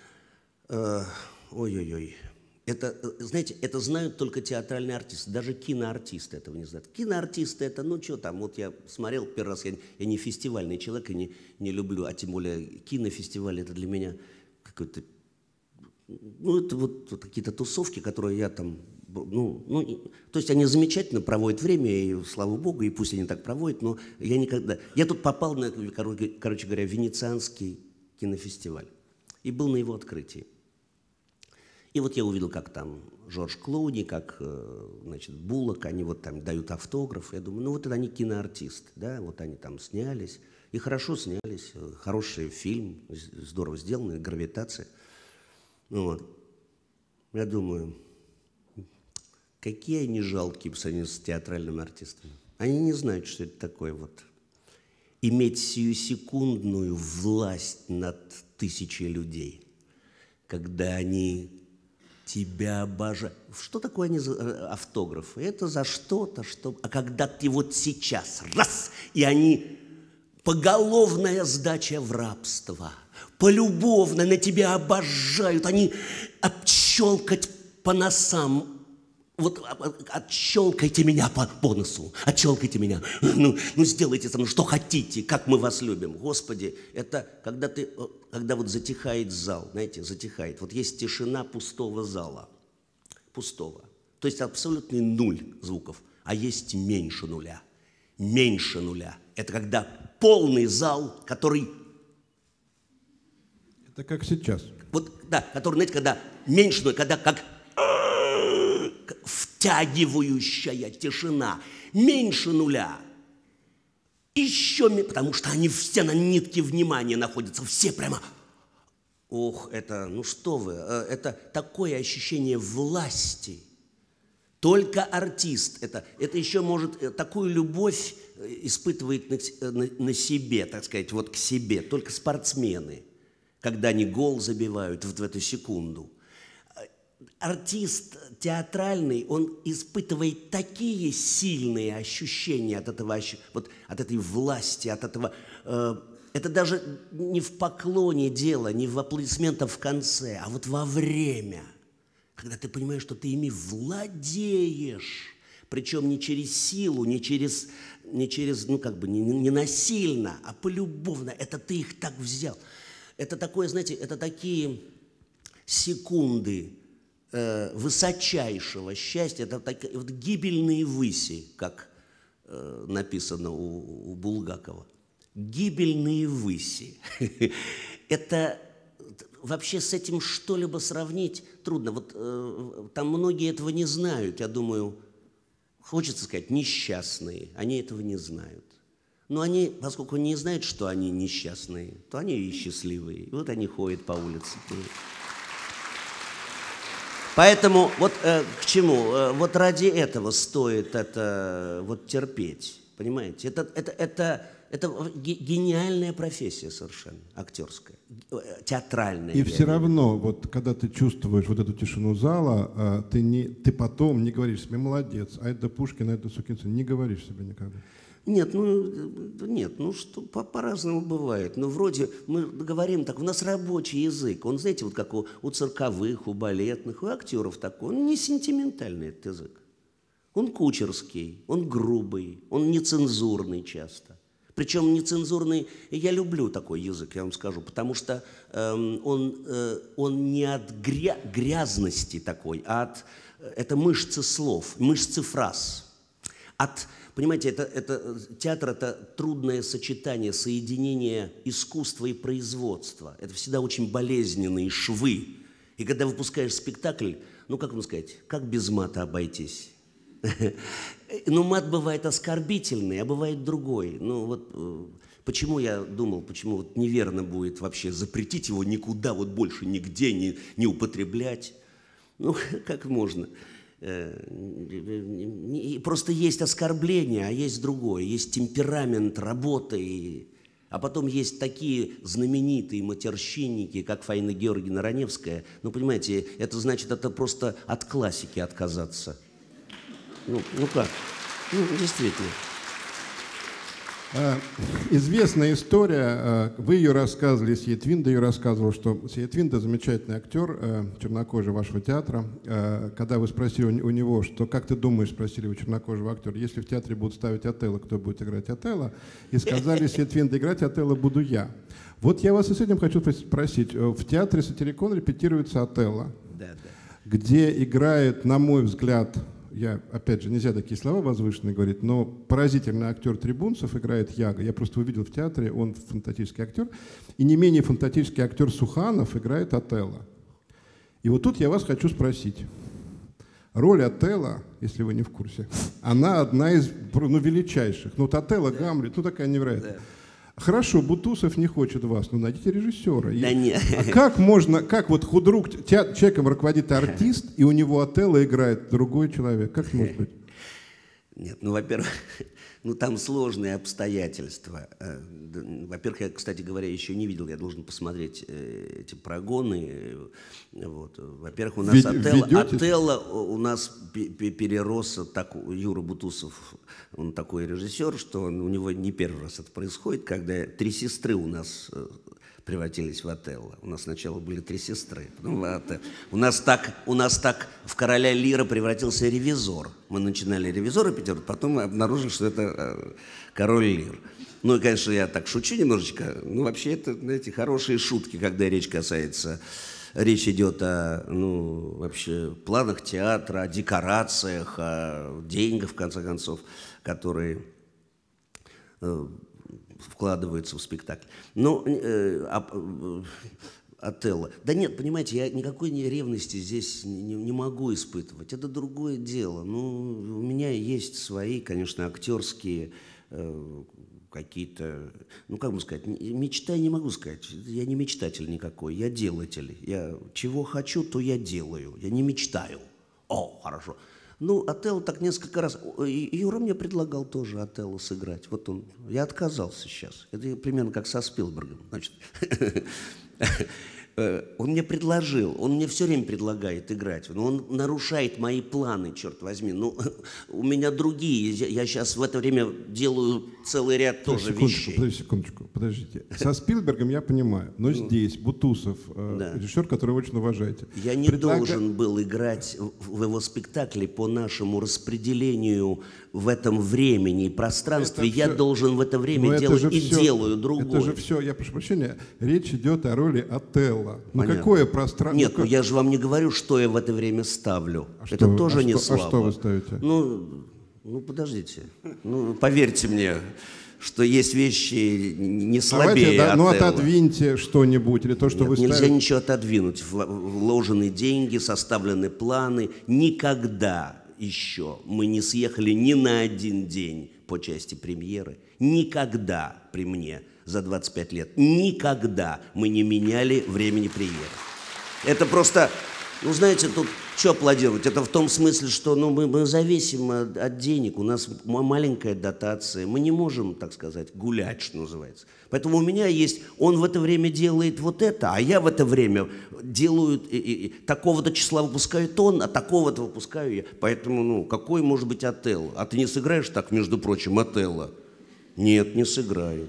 ой-ой-ой, это, знаете, это знают только театральные артисты, даже киноартисты этого не знают. Киноартисты это, ну что там, вот я смотрел первый раз, я не фестивальный человек и не люблю, а тем более кинофестиваль, это для меня какой-то ну, это вот какие-то тусовки, которые я там, то есть они замечательно проводят время, и слава богу, и пусть они так проводят, но я никогда... Я тут попал на, короче говоря, Венецианский кинофестиваль и был на его открытии. И вот я увидел, как там Жорж Клуни, как, значит, Буллок, они вот там дают автограф. Я думаю, ну вот это они киноартисты, да, вот они там снялись, и хорошо снялись, хороший фильм, здорово сделанный, гравитация. Ну вот. Я думаю, какие они жалкие по сравнению с театральными артистами. Они не знают, что это такое вот. Иметь сиюсекундную власть над тысячей людей, когда они тебя обожают. Что такое они за автографы? Это за что-то, что... А когда ты вот сейчас, раз, и они... Поголовная сдача в рабство, полюбовно на тебя обожают, они отщелкать по носам, вот отщелкайте меня по носу, отщелкайте меня, ну сделайте со мной, что хотите, как мы вас любим. Господи, это когда вот затихает зал, знаете, затихает, вот есть тишина пустого зала, пустого, то есть абсолютный нуль звуков, а есть меньше нуля, меньше нуля. Это когда полный зал, который... Это как сейчас. Вот, да, который, знаете, когда меньше нуля, когда как втягивающая тишина, меньше нуля. Еще, потому что они все на нитке внимания находятся, все прямо... Ох, это, ну что вы, это такое ощущение власти. Только артист, это еще может, такую любовь испытывает на себе, так сказать, вот к себе, только спортсмены, когда они гол забивают в эту секунду. Артист театральный, он испытывает такие сильные ощущения от этого, вот, от этой власти, от этого... Это даже не в поклоне дело, не в аплодисментах в конце, а вот во время... Когда ты понимаешь, что ты ими владеешь, причем не через силу, не через ну как бы не насильно, а полюбовно. Это ты их так взял. Это такое, знаете, это такие секунды высочайшего счастья, это такие вот гибельные выси, как написано у Булгакова. Гибельные выси. Это... Вообще с этим что-либо сравнить трудно. Вот там многие этого не знают. Я думаю, хочется сказать, несчастные. Они этого не знают. Но они, поскольку не знают, что они несчастные, то они и счастливые. И вот они ходят по улице. Поэтому вот к чему? Вот ради этого стоит это вот терпеть. Понимаете? Это гениальная профессия совершенно, актерская, театральная. И все равно, вот когда ты чувствуешь вот эту тишину зала, ты потом не говоришь себе «молодец», а это Пушкин, а это сукин сын, не говоришь себе никогда. Нет, что по-разному бывает. Ну, вроде мы говорим так, у нас рабочий язык. Он, знаете, вот как у цирковых, у балетных, у актеров такой. Он не сентиментальный, этот язык. Он кучерский, он грубый, он нецензурный часто. Причем нецензурный, я люблю такой язык, я вам скажу, потому что он не от грязности такой, а это мышцы слов, мышцы фраз. Понимаете, театр – это трудное сочетание, соединение искусства и производства. Это всегда очень болезненные швы. И когда выпускаешь спектакль, ну, как вам сказать, как без мата обойтись? Ну, мат бывает оскорбительный, а бывает другой. Ну, вот почему я думал, почему вот неверно будет вообще запретить его никуда, вот больше нигде не употреблять. Ну, как можно? Просто есть оскорбление, а есть другое. Есть темперамент работы, а потом есть такие знаменитые матерщинники, как Фаина Георгиевна Раневская. Ну, понимаете, это значит, это просто от классики отказаться. Ну как? Ну, действительно. Известная история, вы ее рассказывали, Сьетвинда ее рассказывал, что Сьетвинда замечательный актер, чернокожий вашего театра. Когда вы спросили у него, что как ты думаешь, спросили вы чернокожего актера, если в театре будут ставить Отелло, кто будет играть Отелло? И сказали Сьетвинда, играть Отелло буду я. Вот я вас и с этим хочу спросить. В театре Сатирикон репетируется Отелло, где играет, на мой взгляд, я, опять же, нельзя такие слова возвышенные говорить, но поразительный актер Трибунцев играет Яго. Я просто увидел в театре, он фантастический актер. И не менее фантастический актер Суханов играет Отелло. И вот тут я вас хочу спросить. Роль Отелло, если вы не в курсе, она одна из величайших. Ну, вот Отелло, Гамлет, такая невероятная. Хорошо, Бутусов не хочет вас, но найдите режиссера. Да нет. А как можно, как вот худрук, человеком руководит артист, и у него Отелло играет другой человек? Как это может быть? Нет, ну, во-первых, там сложные обстоятельства. Во-первых, я, кстати говоря, еще не видел, я должен посмотреть эти прогоны. Вот. Во-первых, у нас Отелло у нас перерос, так, Юра Бутусов, он такой режиссер, что у него не первый раз это происходит, когда 3 сестры у нас превратились в Отелло. У нас сначала были 3 сестры. У нас так в «Короля Лира» превратился ревизор. Мы начинали ревизора репетировать, потом мы обнаружили, что это «Король Лир». Ну и, конечно, я так шучу немножечко. Ну, вообще, это, знаете, хорошие шутки, когда речь идет о, вообще, планах театра, о декорациях, о деньгах, в конце концов, которые вкладываются в спектакль. Но Отелло. Да нет, понимаете, я никакой ревности здесь не могу испытывать. Это другое дело. У меня есть свои, конечно, актерские какие-то, как бы сказать, мечта я не могу сказать. Я не мечтатель никакой, я делатель. Я чего хочу, то я делаю. Я не мечтаю. О, хорошо. Отелло так несколько раз. Юра мне предлагал тоже Отелло сыграть. Вот он. Я отказался сейчас. Это примерно как со Спилбергом. Значит, он мне предложил, он мне все время предлагает играть, но он нарушает мои планы, черт возьми. У меня другие, я сейчас в это время делаю целый ряд тоже вещей. Секундочку, подождите. Со Спилбергом я понимаю, но здесь Бутусов, режиссер, которого вы очень уважаете. Я не должен был играть в его спектакле по нашему распределению в этом времени и пространстве. Я должен в это время делать и делаю другое. Это же все, я прошу прощения, речь идет о роли Отелло. Какое пространство? Нет, я же вам не говорю, что я в это время ставлю. Это тоже не слабо. А что вы ставите? Подождите. Поверьте мне, что есть вещи не слабее Отелло. Отодвиньте что-нибудь или то, что вы ставите. Нельзя ничего отодвинуть. Вложены деньги, составлены планы. Никогда еще мы не съехали ни на один день по части премьеры. Никогда при мне за 25 лет. Никогда мы не меняли времени премьеры. Это просто, знаете, тут что аплодировать? Это в том смысле, что мы зависим от денег, у нас маленькая дотация, мы не можем, так сказать, гулять, что называется. Поэтому у меня есть, он в это время делает вот это, а я в это время делаю, такого-то числа выпускает он, а такого-то выпускаю я. Поэтому, какой может быть Отелло? А ты не сыграешь так, между прочим, Отелло? Нет, не сыграю.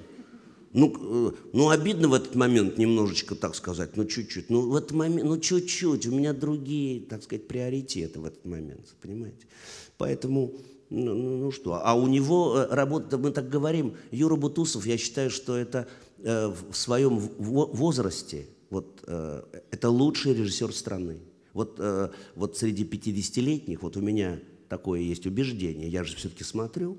Обидно в этот момент немножечко, так сказать, чуть-чуть. В этот момент, чуть-чуть. У меня другие, так сказать, приоритеты в этот момент, понимаете? Поэтому, что? А у него работа, мы так говорим, Юра Бутусов, я считаю, что это в своем возрасте, это лучший режиссер страны. Вот среди 50-летних, у меня такое есть убеждение, я же все-таки смотрю,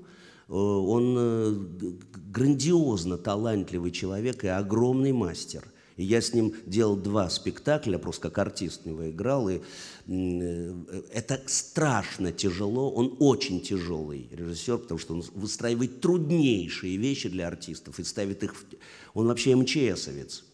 он грандиозно талантливый человек и огромный мастер. И я с ним делал 2 спектакля, просто как артист в него играл. И это страшно тяжело, он очень тяжелый режиссер, потому что он выстраивает труднейшие вещи для артистов и ставит их... Он вообще МЧСовец.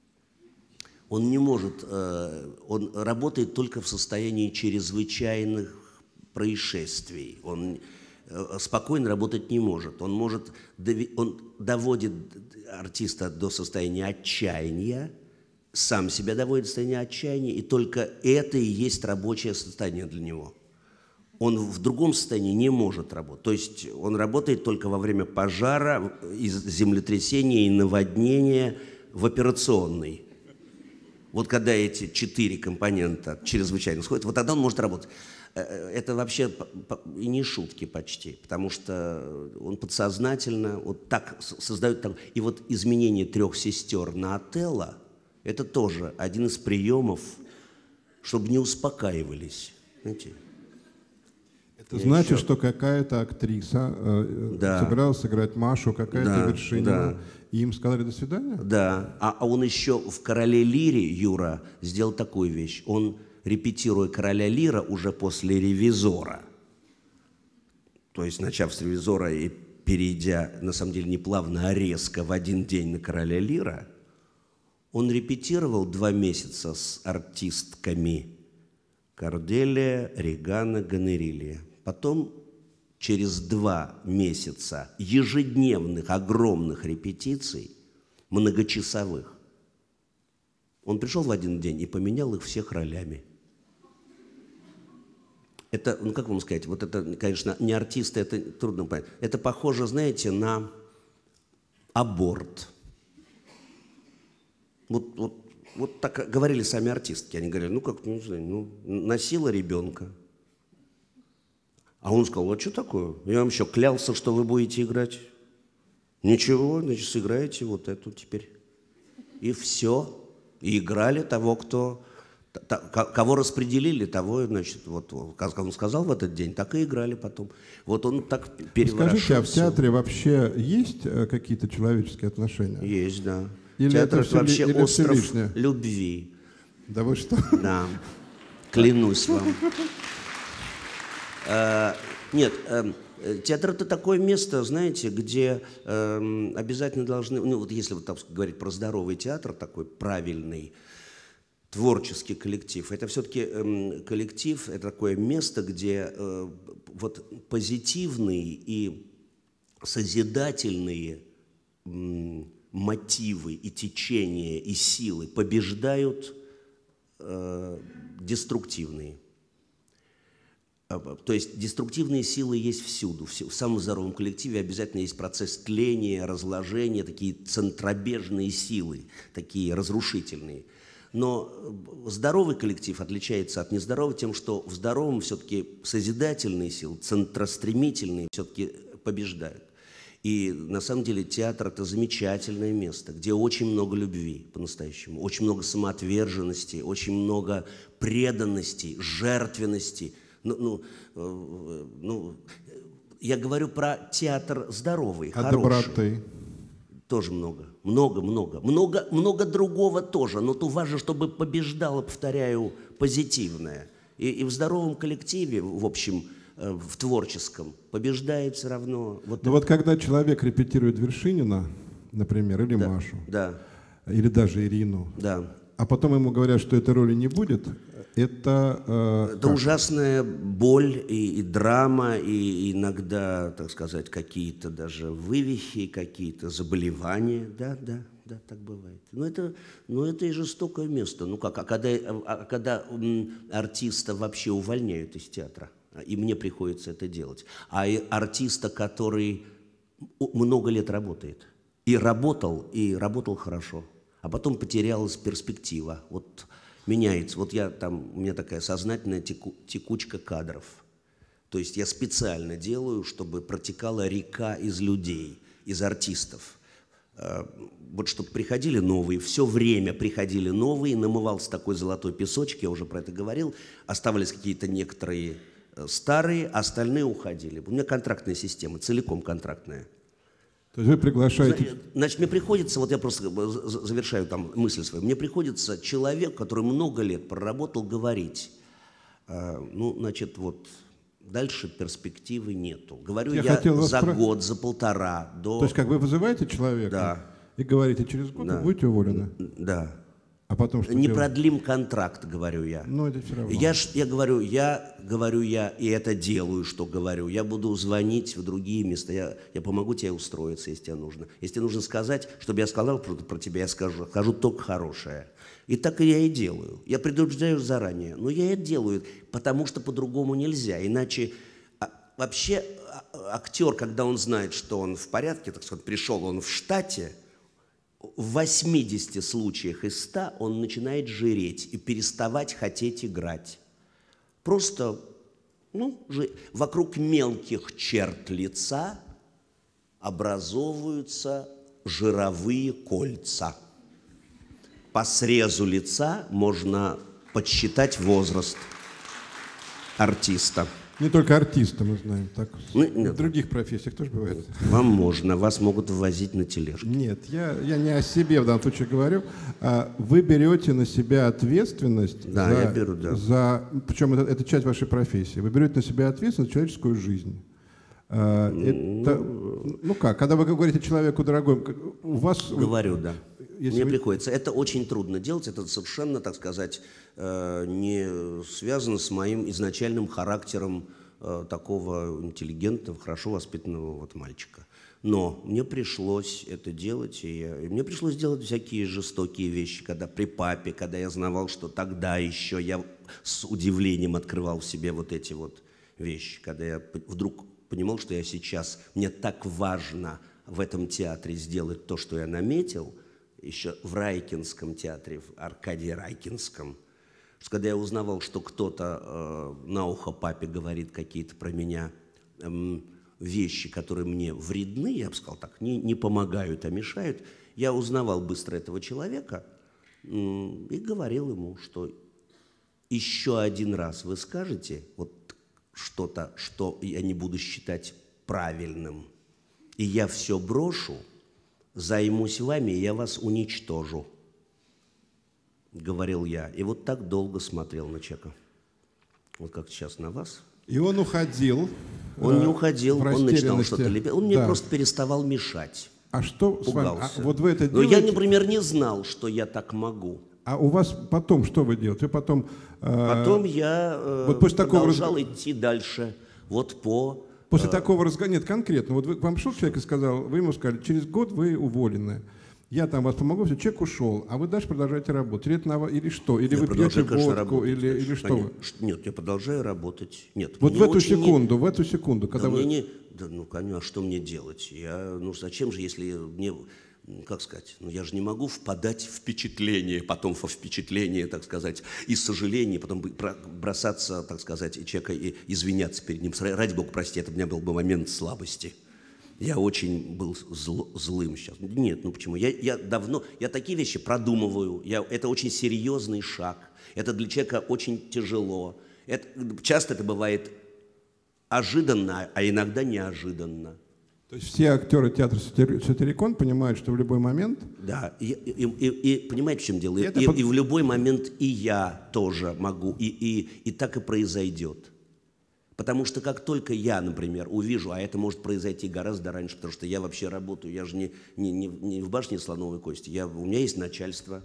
Он не может... Он работает только в состоянии чрезвычайных происшествий. Он спокойно работать не может. Он доводит артиста до состояния отчаяния, сам себя доводит до состояния отчаяния, и только это и есть рабочее состояние для него. он в другом состоянии не может работать. То есть он работает только во время пожара, землетрясения и наводнения в операционной. Вот когда эти 4 компонента чрезвычайно сходят, вот тогда он может работать. Это вообще и не шутки почти, потому что он подсознательно вот так создает. И вот изменение 3 сестер на Отелло – это тоже один из приемов, чтобы не успокаивались. Знаете? Это значит, что какая-то актриса собиралась сыграть Машу, какая-то Вершинина, и им сказали «до свидания»? Да, а он еще в «Короле Лире», Юра, сделал такую вещь. Он, репетируя «Короля Лира» уже после «Ревизора», то есть начав с «Ревизора» и перейдя, на самом деле, не плавно, а резко в один день на «Короля Лира», он репетировал 2 месяца с артистками Корделия, Регана, Ганерилья. Потом, через 2 месяца ежедневных огромных репетиций, многочасовых, он пришел в один день и поменял их всех ролями. Это, ну как вам сказать, вот это, конечно, не артисты, это трудно понять. Это похоже, знаете, на аборт. Вот так говорили сами артистки. Они говорили, ну как, не знаю, ну, носила ребенка. А он сказал, а что такое? Я вам еще клялся, что вы будете играть. Ничего, значит, сыграете вот эту теперь. И все. И играли того, кого распределили, того, значит, вот, как он сказал в этот день, так и играли потом. Вот он так переворошил. Скажите, а в театре вообще есть какие-то человеческие отношения? Есть, да. Или театр это вообще или остров лишнее? любви. Да вы что? Да, клянусь вам. Нет, театр – это такое место, знаете, где обязательно должны, ну вот если вот так говорить про здоровый театр, такой правильный, творческий коллектив, это все-таки коллектив, это такое место, где вот позитивные и созидательные мотивы и течения и силы побеждают деструктивные. То есть деструктивные силы есть всюду. В самом здоровом коллективе обязательно есть процесс тления, разложения, такие центробежные силы, такие разрушительные. Но здоровый коллектив отличается от нездорового тем, что в здоровом все-таки созидательные силы, центростремительные все-таки побеждают. И на самом деле театр – это замечательное место, где очень много любви по-настоящему, очень много самоотверженности, очень много преданности, жертвенности. Я говорю про театр здоровый, хороший. Доброты? Тоже много. Много другого тоже. Но то важно, чтобы побеждало, повторяю, позитивное. И в здоровом коллективе, в общем, в творческом, побеждает все равно. Вот когда человек репетирует Вершинина, например, или Машу, или даже Ирину, а потом ему говорят, что этой роли не будет, это ужасная боль и драма, и иногда, так сказать, какие-то даже вывихи, какие-то заболевания. Да, так бывает. Но это и жестокое место. Ну как, когда артиста вообще увольняют из театра, и мне приходится это делать, а артиста, который много лет работает, и работал хорошо, а потом потерялась перспектива. Вот меняется. Вот у меня такая сознательная текучка кадров. То есть я специально делаю, чтобы протекала река из людей, из артистов. Вот чтобы приходили новые, все время приходили новые, намывался такой золотой песочек, я уже про это говорил, оставались какие-то некоторые старые, остальные уходили. У меня контрактная система, целиком контрактная. То есть вы приглашаете... Значит, мне приходится, вот я просто завершаю там мысль свою, мне приходится человек, который много лет проработал, говорить, значит, вот дальше перспективы нету. Говорю я за год, за полтора до... То есть как вы вызываете человека и говорите, через год вы будете уволены? Да. А потом что Не делать? продлим контракт, говорю я. Но это все равно. Я говорю, и это делаю, что говорю. Я буду звонить в другие места. Я помогу тебе устроиться, если тебе нужно. Если тебе нужно сказать, чтобы я сказал про тебя, я скажу только хорошее. И так я и делаю. Я предупреждаю заранее. Но я это делаю, потому что по-другому нельзя. Иначе вообще актер, когда он знает, что он в порядке, так сказать, пришел он в штате, в 80 случаях из 100 он начинает жиреть и переставать хотеть играть. Просто вокруг мелких черт лица образовываются жировые кольца. По срезу лица можно подсчитать возраст артиста. Не только артиста мы знаем, так Нет. в других профессиях тоже бывает. Вам можно, вас могут ввозить на тележке. Нет, я не о себе в данном случае говорю. Вы берете на себя ответственность Я беру, да. Причем это часть вашей профессии. Вы берете на себя ответственность за человеческую жизнь. Когда вы говорите человеку, дорогой, у вас... Говорю, да. Мне приходится. Это очень трудно делать, это совершенно, так сказать, не связано с моим изначальным характером такого интеллигентного, хорошо воспитанного мальчика. Но мне пришлось это делать, и мне пришлось делать всякие жестокие вещи, когда при папе, когда я знавал, что тогда еще я с удивлением открывал в себе эти вещи, когда я вдруг понимал, что я сейчас, мне так важно в этом театре сделать то, что я наметил, еще в Райкинском театре, в Аркадии Райкинском, что когда я узнавал, что кто-то на ухо папе говорит какие-то про меня вещи, которые мне вредны, я бы сказал так, не помогают, а мешают, я узнавал быстро этого человека и говорил ему, что еще один раз вы скажете что-то, что я не буду считать правильным, и я все брошу, займусь вами, и я вас уничтожу, говорил я. И так долго смотрел на человека. Как сейчас на вас. И он уходил. Он не уходил, он начинал что-то лепить. Он мне просто переставал мешать. А что пугался. с вами? Вы это Но делаете? я, например, не знал, что я так могу. А у вас потом что вы делаете? Потом я после продолжал идти дальше. После такого разговора, нет, конкретно, к вам пришел человек и сказал, вы ему сказали, через год вы уволены, я там вас помогу, все, человек ушел, а вы дальше продолжаете работать, или что? Или вы пьете водку, или что вы? Нет, я продолжаю работать. Нет, в эту секунду, когда вы... А что мне делать? Зачем же, если мне... Как сказать, я же не могу впадать в впечатление, потом во впечатление, так сказать, и сожаление, потом бросаться, так сказать, и человека и извиняться перед ним. Ради бога, прости, это у меня был бы момент слабости. Я очень был злым сейчас. Нет, почему? Я такие вещи продумываю. Это очень серьезный шаг. Это для человека очень тяжело. Часто это бывает ожиданно, а иногда неожиданно. То есть все актеры театра «Сатирикон» понимают, что в любой момент... Да, и понимаете, в чем дело? И в любой момент и я тоже могу, и так и произойдет. Потому что как только я, например, увижу, а это может произойти гораздо раньше, потому что я вообще работаю, я же не в башне слоновой кости, у меня есть начальство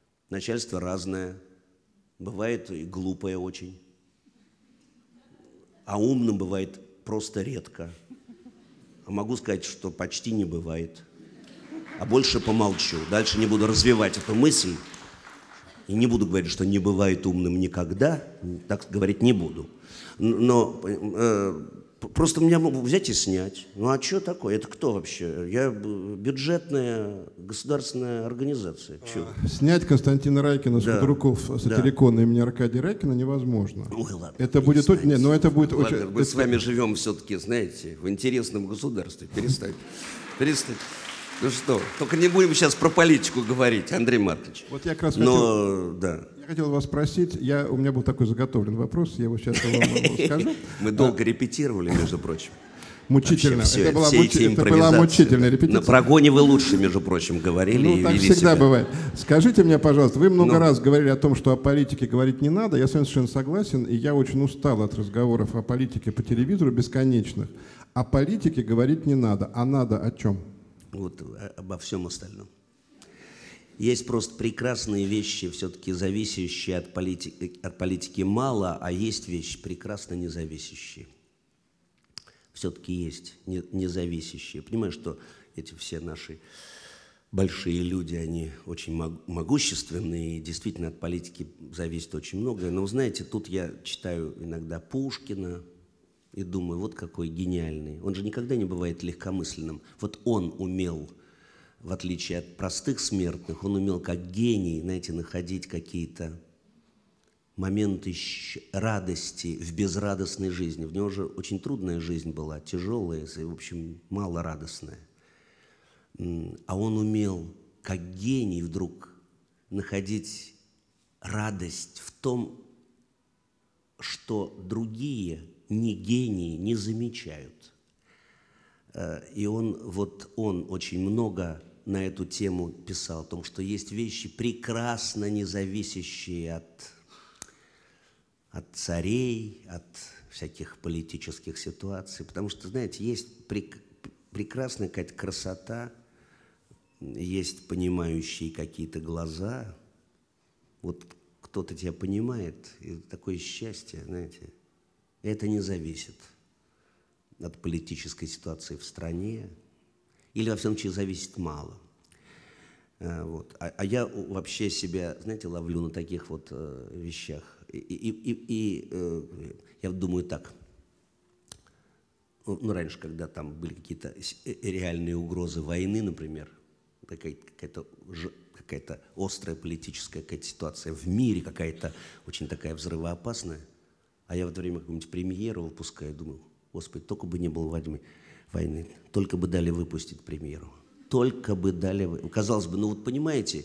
разное, бывает и глупое очень, а умным бывает просто редко. А могу сказать, что почти не бывает. А больше помолчу. Дальше не буду развивать эту мысль. И не буду говорить, что не бывает умным никогда. Так говорить не буду. Но просто меня могут взять и снять. А что такое? Это кто вообще? Я бюджетная государственная организация. Снять Константина Райкина с футруков «Сатирикона» имени Аркадия Райкина невозможно. Ой, ладно. Это будет очень... Ладно, мы с вами живем все-таки, знаете, в интересном государстве. Перестань. Ну что, только не будем сейчас про политику говорить, Андрей Маркович. Я как раз хотел вас спросить, у меня был такой заготовленный вопрос, я его сейчас вам скажу. Мы долго репетировали, между прочим. Мучительно. Это была мучительная репетиция. На прогоне вы лучше, между прочим, говорили и так вели всегда себя. бывает. Скажите мне, пожалуйста, вы много раз говорили о том, что о политике говорить не надо. Я с вами совершенно согласен, и я очень устал от разговоров о политике по телевизору бесконечных. О политике говорить не надо. А надо о чем? Обо всем остальном. Есть просто прекрасные вещи, все-таки зависящие от политики мало, а есть вещи прекрасно независящие. Все-таки есть независящие. Понимаю, что эти все наши большие люди, они очень могущественные, и действительно от политики зависит очень многое. Но, вы знаете, тут я читаю иногда Пушкина и думаю, вот какой гениальный. Он же никогда не бывает легкомысленным. Вот он умел, в отличие от простых смертных, он умел как гений, знаете, находить какие-то моменты радости в безрадостной жизни. В него же очень трудная жизнь была, тяжелая, и, в общем, малорадостная. А он умел, как гений, вдруг находить радость в том, что другие не гении не замечают. И он очень много на эту тему писал, о том, что есть вещи, прекрасно не зависящие от царей, от всяких политических ситуаций. Потому что, знаете, есть прекрасная какая-то красота, есть понимающие какие-то глаза. Вот кто-то тебя понимает, и такое счастье, знаете. Это не зависит от политической ситуации в стране, или, во всяком случае, зависит мало. Вот. А я вообще себя, знаете, ловлю на таких вот вещах. Я думаю так. Ну, раньше, когда там были какие-то реальные угрозы войны, например, какая-то острая политическая какая-то ситуация в мире, какая-то очень такая взрывоопасная, а я в это время какую-нибудь премьеру выпускаю, думаю, Господи, только бы не было войны, только бы дали выпустить премьеру, только бы дали... Казалось бы, ну вот понимаете,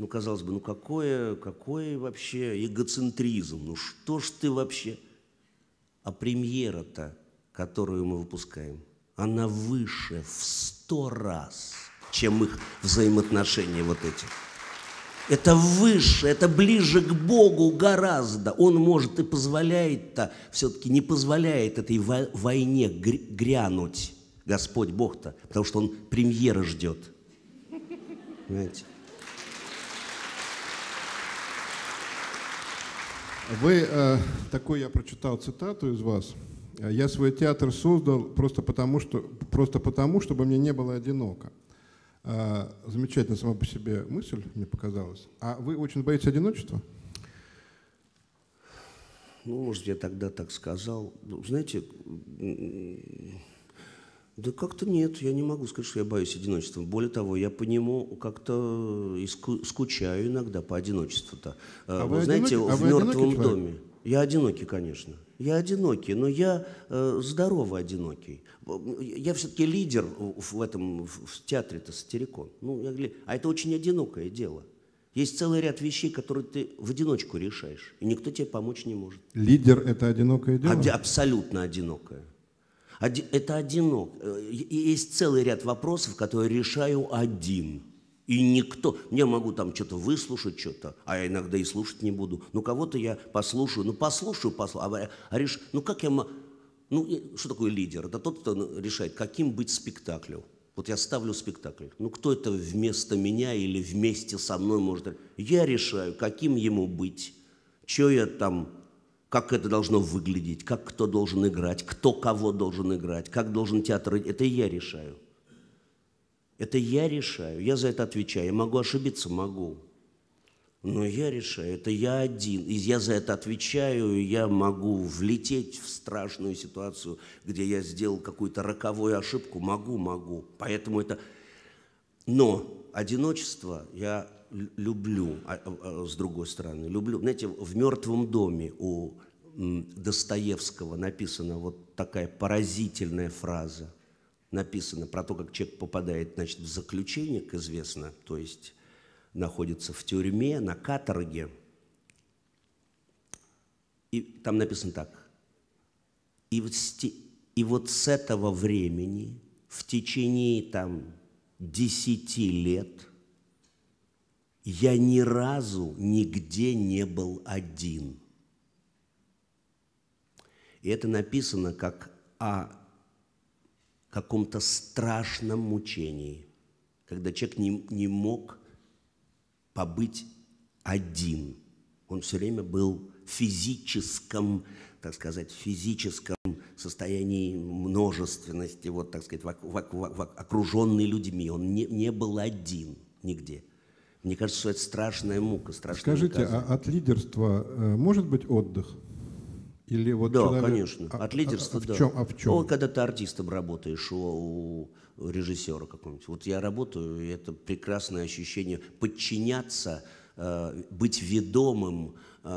какой вообще эгоцентризм, ну что ж ты вообще... А премьера-то, которую мы выпускаем, она выше в 100 раз, чем их взаимоотношения вот эти. Это выше, это ближе к Богу гораздо. Он, может, и позволяет-то, все-таки не позволяет этой войне грянуть, Господь Бог-то, потому что Он премьера ждет. Понимаете? Такой я прочитал цитату из вас. Я свой театр создал просто потому, чтобы мне не было одиноко. Замечательно сама по себе мысль, мне показалось. А вы очень боитесь одиночества? Ну, может, я тогда так сказал. Знаете, да как-то нет, я не могу сказать, что я боюсь одиночества. Более того, я по нему как-то скучаю иногда по одиночеству-то. Вы знаете, в «Мертвом доме». Я одинокий, конечно. Я одинокий, но я здорово одинокий. Я все-таки лидер в театре-то «Сатирикон». А это очень одинокое дело. Есть целый ряд вещей, которые ты в одиночку решаешь, и никто тебе помочь не может. Лидер – это одинокое дело? Абсолютно одинокое. Это одиноко. Есть целый ряд вопросов, которые решаю один. И никто... Я могу там что-то выслушать, а я иногда и слушать не буду. Ну, кого-то я послушаю. Послушаю. Как я могу... Что такое лидер? Это тот, кто решает, каким быть спектаклю. Вот я ставлю спектакль. Кто это вместо меня или вместе со мной может... Я решаю, каким ему быть. Что я там... Как это должно выглядеть, как кто должен играть, кто кого должен играть, как должен театр... Это я решаю. Это я решаю. Я за это отвечаю. Я могу ошибиться? Могу. Но я решаю. Это я один. И я за это отвечаю, и я могу влететь в страшную ситуацию, где я сделал какую-то роковую ошибку. Могу. Поэтому это... Но одиночество я люблю, с другой стороны, люблю. Знаете, в «Мертвом доме» у Достоевского написана вот такая поразительная фраза. Написано про то, как человек попадает, значит, в заключение, как известно, то есть находится в тюрьме, на каторге. И там написано так. И вот с этого времени, в течение там 10 лет, я ни разу нигде не был один. И это написано как о каком-то страшном мучении, когда человек не мог побыть один. Он все время был в физическом, так сказать, физическом состоянии множественности, вот, так сказать, окруженный людьми. Он не был один нигде. Мне кажется, что это страшная мука, страшная Скажите, наказание. а от лидерства может быть отдых? Или вот да, человек... конечно. От лидерства, в да. чем, в чем? Вот когда ты артистом работаешь у режиссера какого-нибудь. Вот я работаю, и это прекрасное ощущение подчиняться, быть ведомым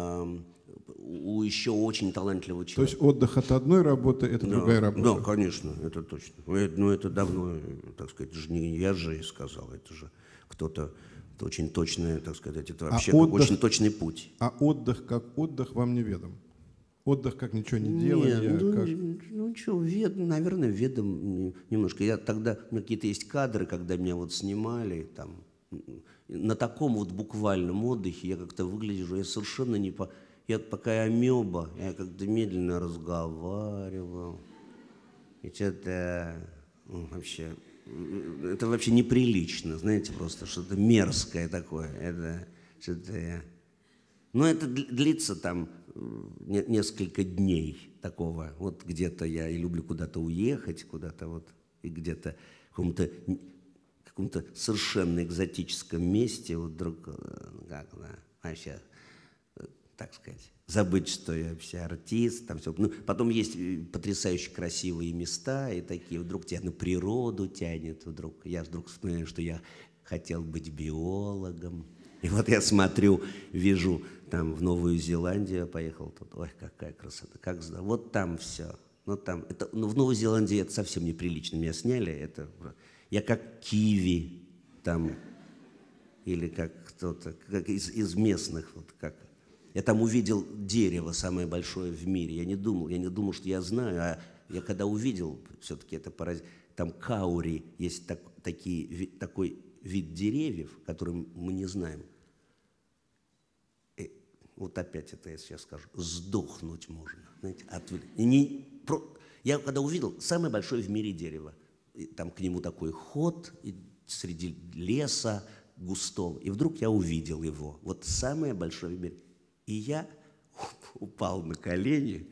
у еще очень талантливого человека. То есть отдых от одной работы – это другая работа? Да, конечно, это точно. Ну, это давно, так сказать, не я же сказал, это же кто-то, это очень точное, так сказать, это вообще очень точный путь. А отдых как отдых вам неведом? Отдых как ничего не делание? Ну что, наверное, ведом немножко. Я тогда, у меня какие-то есть кадры, когда меня вот снимали, там, на таком вот буквальном отдыхе я как-то выгляжу, я совершенно не по... Я пока я амеба, я как-то медленно разговаривал. И что-то вообще... Это вообще неприлично, знаете, просто что-то мерзкое такое. Это что-то... Но это длится там несколько дней такого. Вот где-то я и люблю куда-то уехать, куда-то вот, и где-то в каком-то совершенно экзотическом месте, вот вдруг, как, да, вообще, так сказать, забыть, что я вообще артист, там все. Ну, потом есть потрясающе красивые места и такие, вдруг тебя на природу тянет, я вдруг вспоминаю, что я хотел быть биологом. И вот я смотрю, вижу, там в Новую Зеландию я поехал, тут, ой, какая красота, как здорово, вот там все. Ну, там, это, ну, в Новой Зеландии это совсем неприлично, меня сняли, это, я как киви там, или как кто-то, как из местных, вот как. Я там увидел дерево самое большое в мире, я не думал, что я знаю, а я когда увидел, все-таки это поразительно, там каури, есть такой вид деревьев, который мы не знаем. Вот опять это я сейчас скажу, сдохнуть можно, знаете, я когда увидел самое большое в мире дерево, и там к нему такой ход среди леса густого, и вдруг я увидел его, вот самое большое в мире, и я упал на колени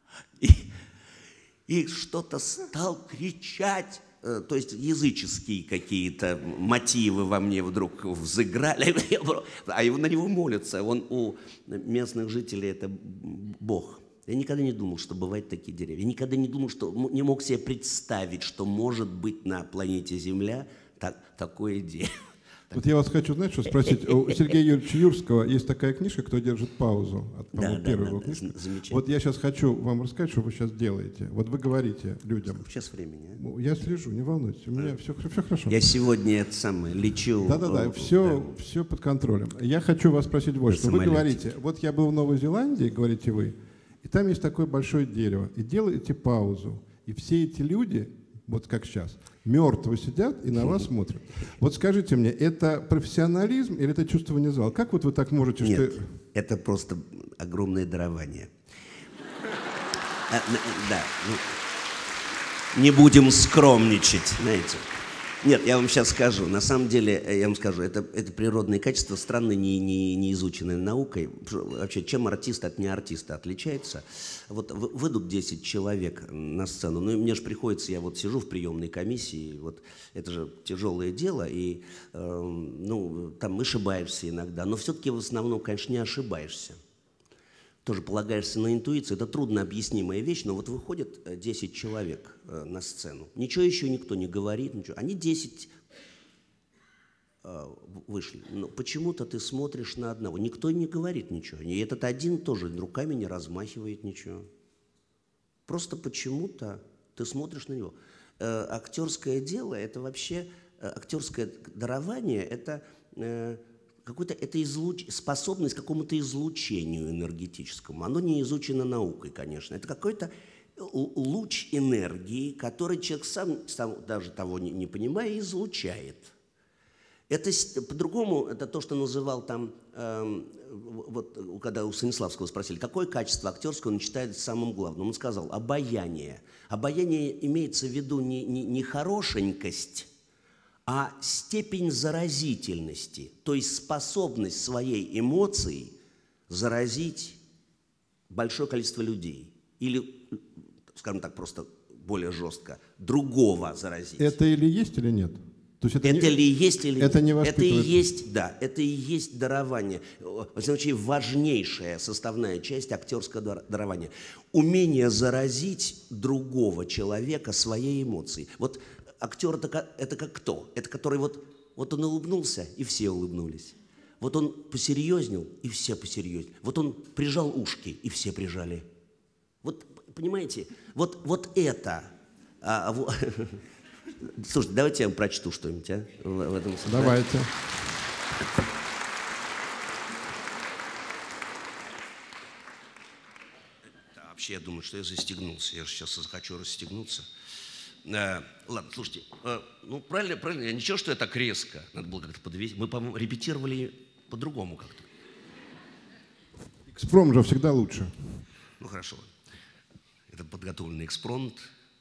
и что-то стал кричать. То есть языческие какие-то мотивы во мне вдруг взыграли, а на него молятся. Он у местных жителей это Бог. Я никогда не думал, что бывают такие деревья. Я никогда не думал, не мог себе представить, что может быть на планете Земля такое дерево. Вот я вас хочу, знаете, что спросить. У Сергея Юрьевича Юрского есть такая книжка «Кто держит паузу». Первая книжка. Вот я сейчас хочу вам рассказать, что вы сейчас делаете. Вот вы говорите людям. Сейчас времени. А? Я слежу, не волнуйтесь, у меня все хорошо. Я сегодня это самое лечу. Да, все под контролем. Я хочу вас спросить вот что. Вы говорите, вот я был в Новой Зеландии, говорите вы, и там есть такое большое дерево, и делаете паузу, и все эти люди, вот как сейчас, мертвые сидят и на вас смотрят. Вот скажите мне, это профессионализм или это чувствование зала? Как вот вы так можете... Нет, это просто огромное дарование. Да, не будем скромничать, знаете. Нет, я вам сейчас скажу. На самом деле, я вам скажу, это природные качества, странно не изученные наукой. Вообще, чем артист от неартиста отличается? Вот выйдут 10 человек на сцену, ну, мне же приходится, я вот сижу в приемной комиссии, вот это же тяжелое дело, и, ну, там ошибаешься иногда, но все-таки в основном, конечно, не ошибаешься. Тоже полагаешься на интуицию, это трудно объяснимая вещь, но вот выходит 10 человек на сцену, ничего еще никто не говорит, ничего. Они 10 вышли, но почему-то ты смотришь на одного, никто не говорит ничего, и этот один тоже руками не размахивает ничего, просто почему-то ты смотришь на него. Актерское дело, это вообще, актерское дарование, это... какой-то способность к какому-то излучению энергетическому. Оно не изучено наукой, конечно. Это какой-то луч энергии, который человек сам даже того не понимая, излучает. Это по-другому, это то, что называл там, вот когда у Станиславского спросили, какое качество актерское он считает самым главным, он сказал обаяние. Обаяние имеется в виду не хорошенькость, а степень заразительности, то есть способность своей эмоцией заразить большое количество людей. Или, скажем так, просто более жестко, другого заразить. Это или есть, или нет? То есть это ли есть или это нет? Не это и есть, да, это и есть дарование. Во всяком случае, важнейшая составная часть актерского дарования. Умение заразить другого человека своей эмоцией. Вот актер это как кто? Это который вот он улыбнулся, и все улыбнулись. Вот он посерьезнел, и все посерьезнели. Вот он прижал ушки, и все прижали. Вот, понимаете, вот это... Слушайте, давайте я вам прочту что-нибудь, а? В этом смысле. Давайте. Да, вообще, я думаю, что я застегнулся. Я же сейчас захочу расстегнуться. Ладно, слушайте, ну, правильно, я ничего, что я так резко. Надо было как-то подвести. Мы, по-моему, репетировали по-другому как-то. Экспром же всегда лучше. Ну, хорошо. Это подготовленный экспромт.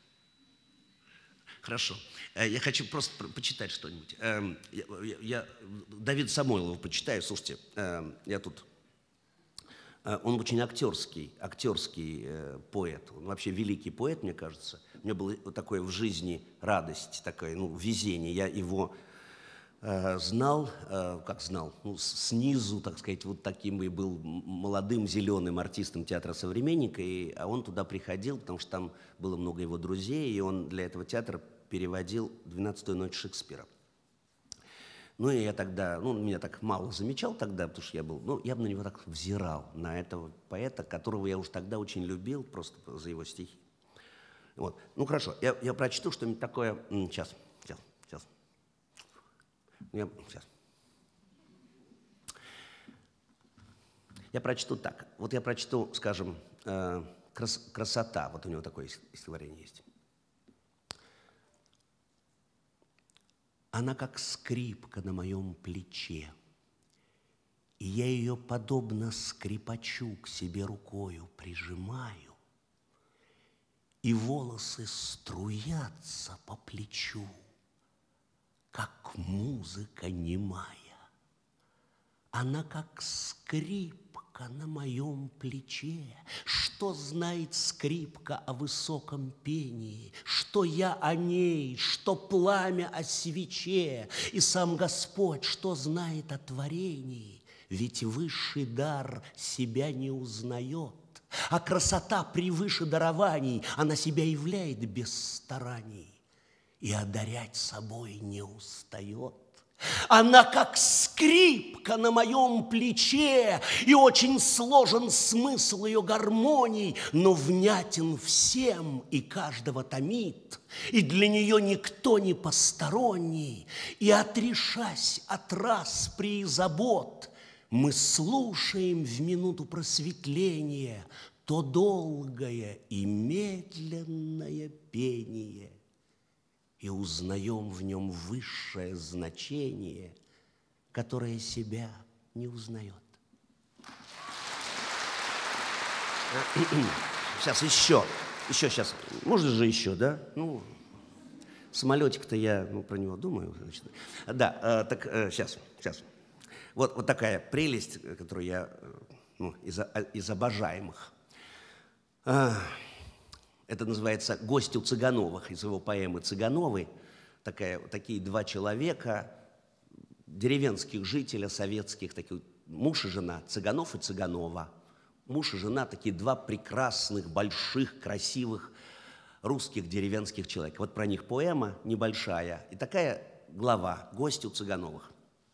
Хорошо. Я хочу просто почитать что-нибудь. Я Давида Самойлова почитаю. Слушайте, я тут... Он очень актерский поэт. Он вообще великий поэт, мне кажется. У меня было такое в жизни радость, такое, ну, везение. Я его знал, как знал, ну, снизу, так сказать, вот таким и был молодым зеленым артистом театра «Современника», а он туда приходил, потому что там было много его друзей, и он для этого театра переводил «12-ю ночь» Шекспира. Ну, и я тогда, ну, он меня так мало замечал тогда, потому что я был, ну, я бы на него так взирал, на этого поэта, которого я уж тогда очень любил, просто за его стихи. Вот. Ну, хорошо, я прочту что-нибудь такое, сейчас. Я прочту так. Вот я прочту, скажем, «Красота». Вот у него такое стихотворение есть. Она как скрипка на моем плече, и я ее, подобно скрипачу, к себе рукою прижимаю, и волосы струятся по плечу, как музыка немая. Она как скрипка на моем плече. Что знает скрипка о высоком пении? Что я о ней? Что пламя о свече? И сам Господь, что знает о творении? Ведь высший дар себя не узнает, а красота превыше дарований. Она себя являет без стараний и одарять собой не устает. Она как скрипка на моем плече, и очень сложен смысл ее гармоний, но внятен всем и каждого томит, и для нее никто не посторонний. И отрешась от распри и забот, мы слушаем в минуту просветления то долгое и медленное пение, и узнаем в нем высшее значение, которое себя не узнает. Сейчас еще сейчас. Можно же еще, да? Ну, самолетик-то я, про него думаю. Значит. Да, так сейчас. Вот такая прелесть, которую я, из обожаемых. Это называется «Гость у Цыгановых», из его поэмы «Цыгановы». Такие два человека, деревенских жителей, советских, таких, муж и жена, Цыганов и Цыганова. Муж и жена, такие два прекрасных, больших, красивых русских деревенских человека. Вот про них поэма небольшая. И такая глава «Гость у Цыгановых».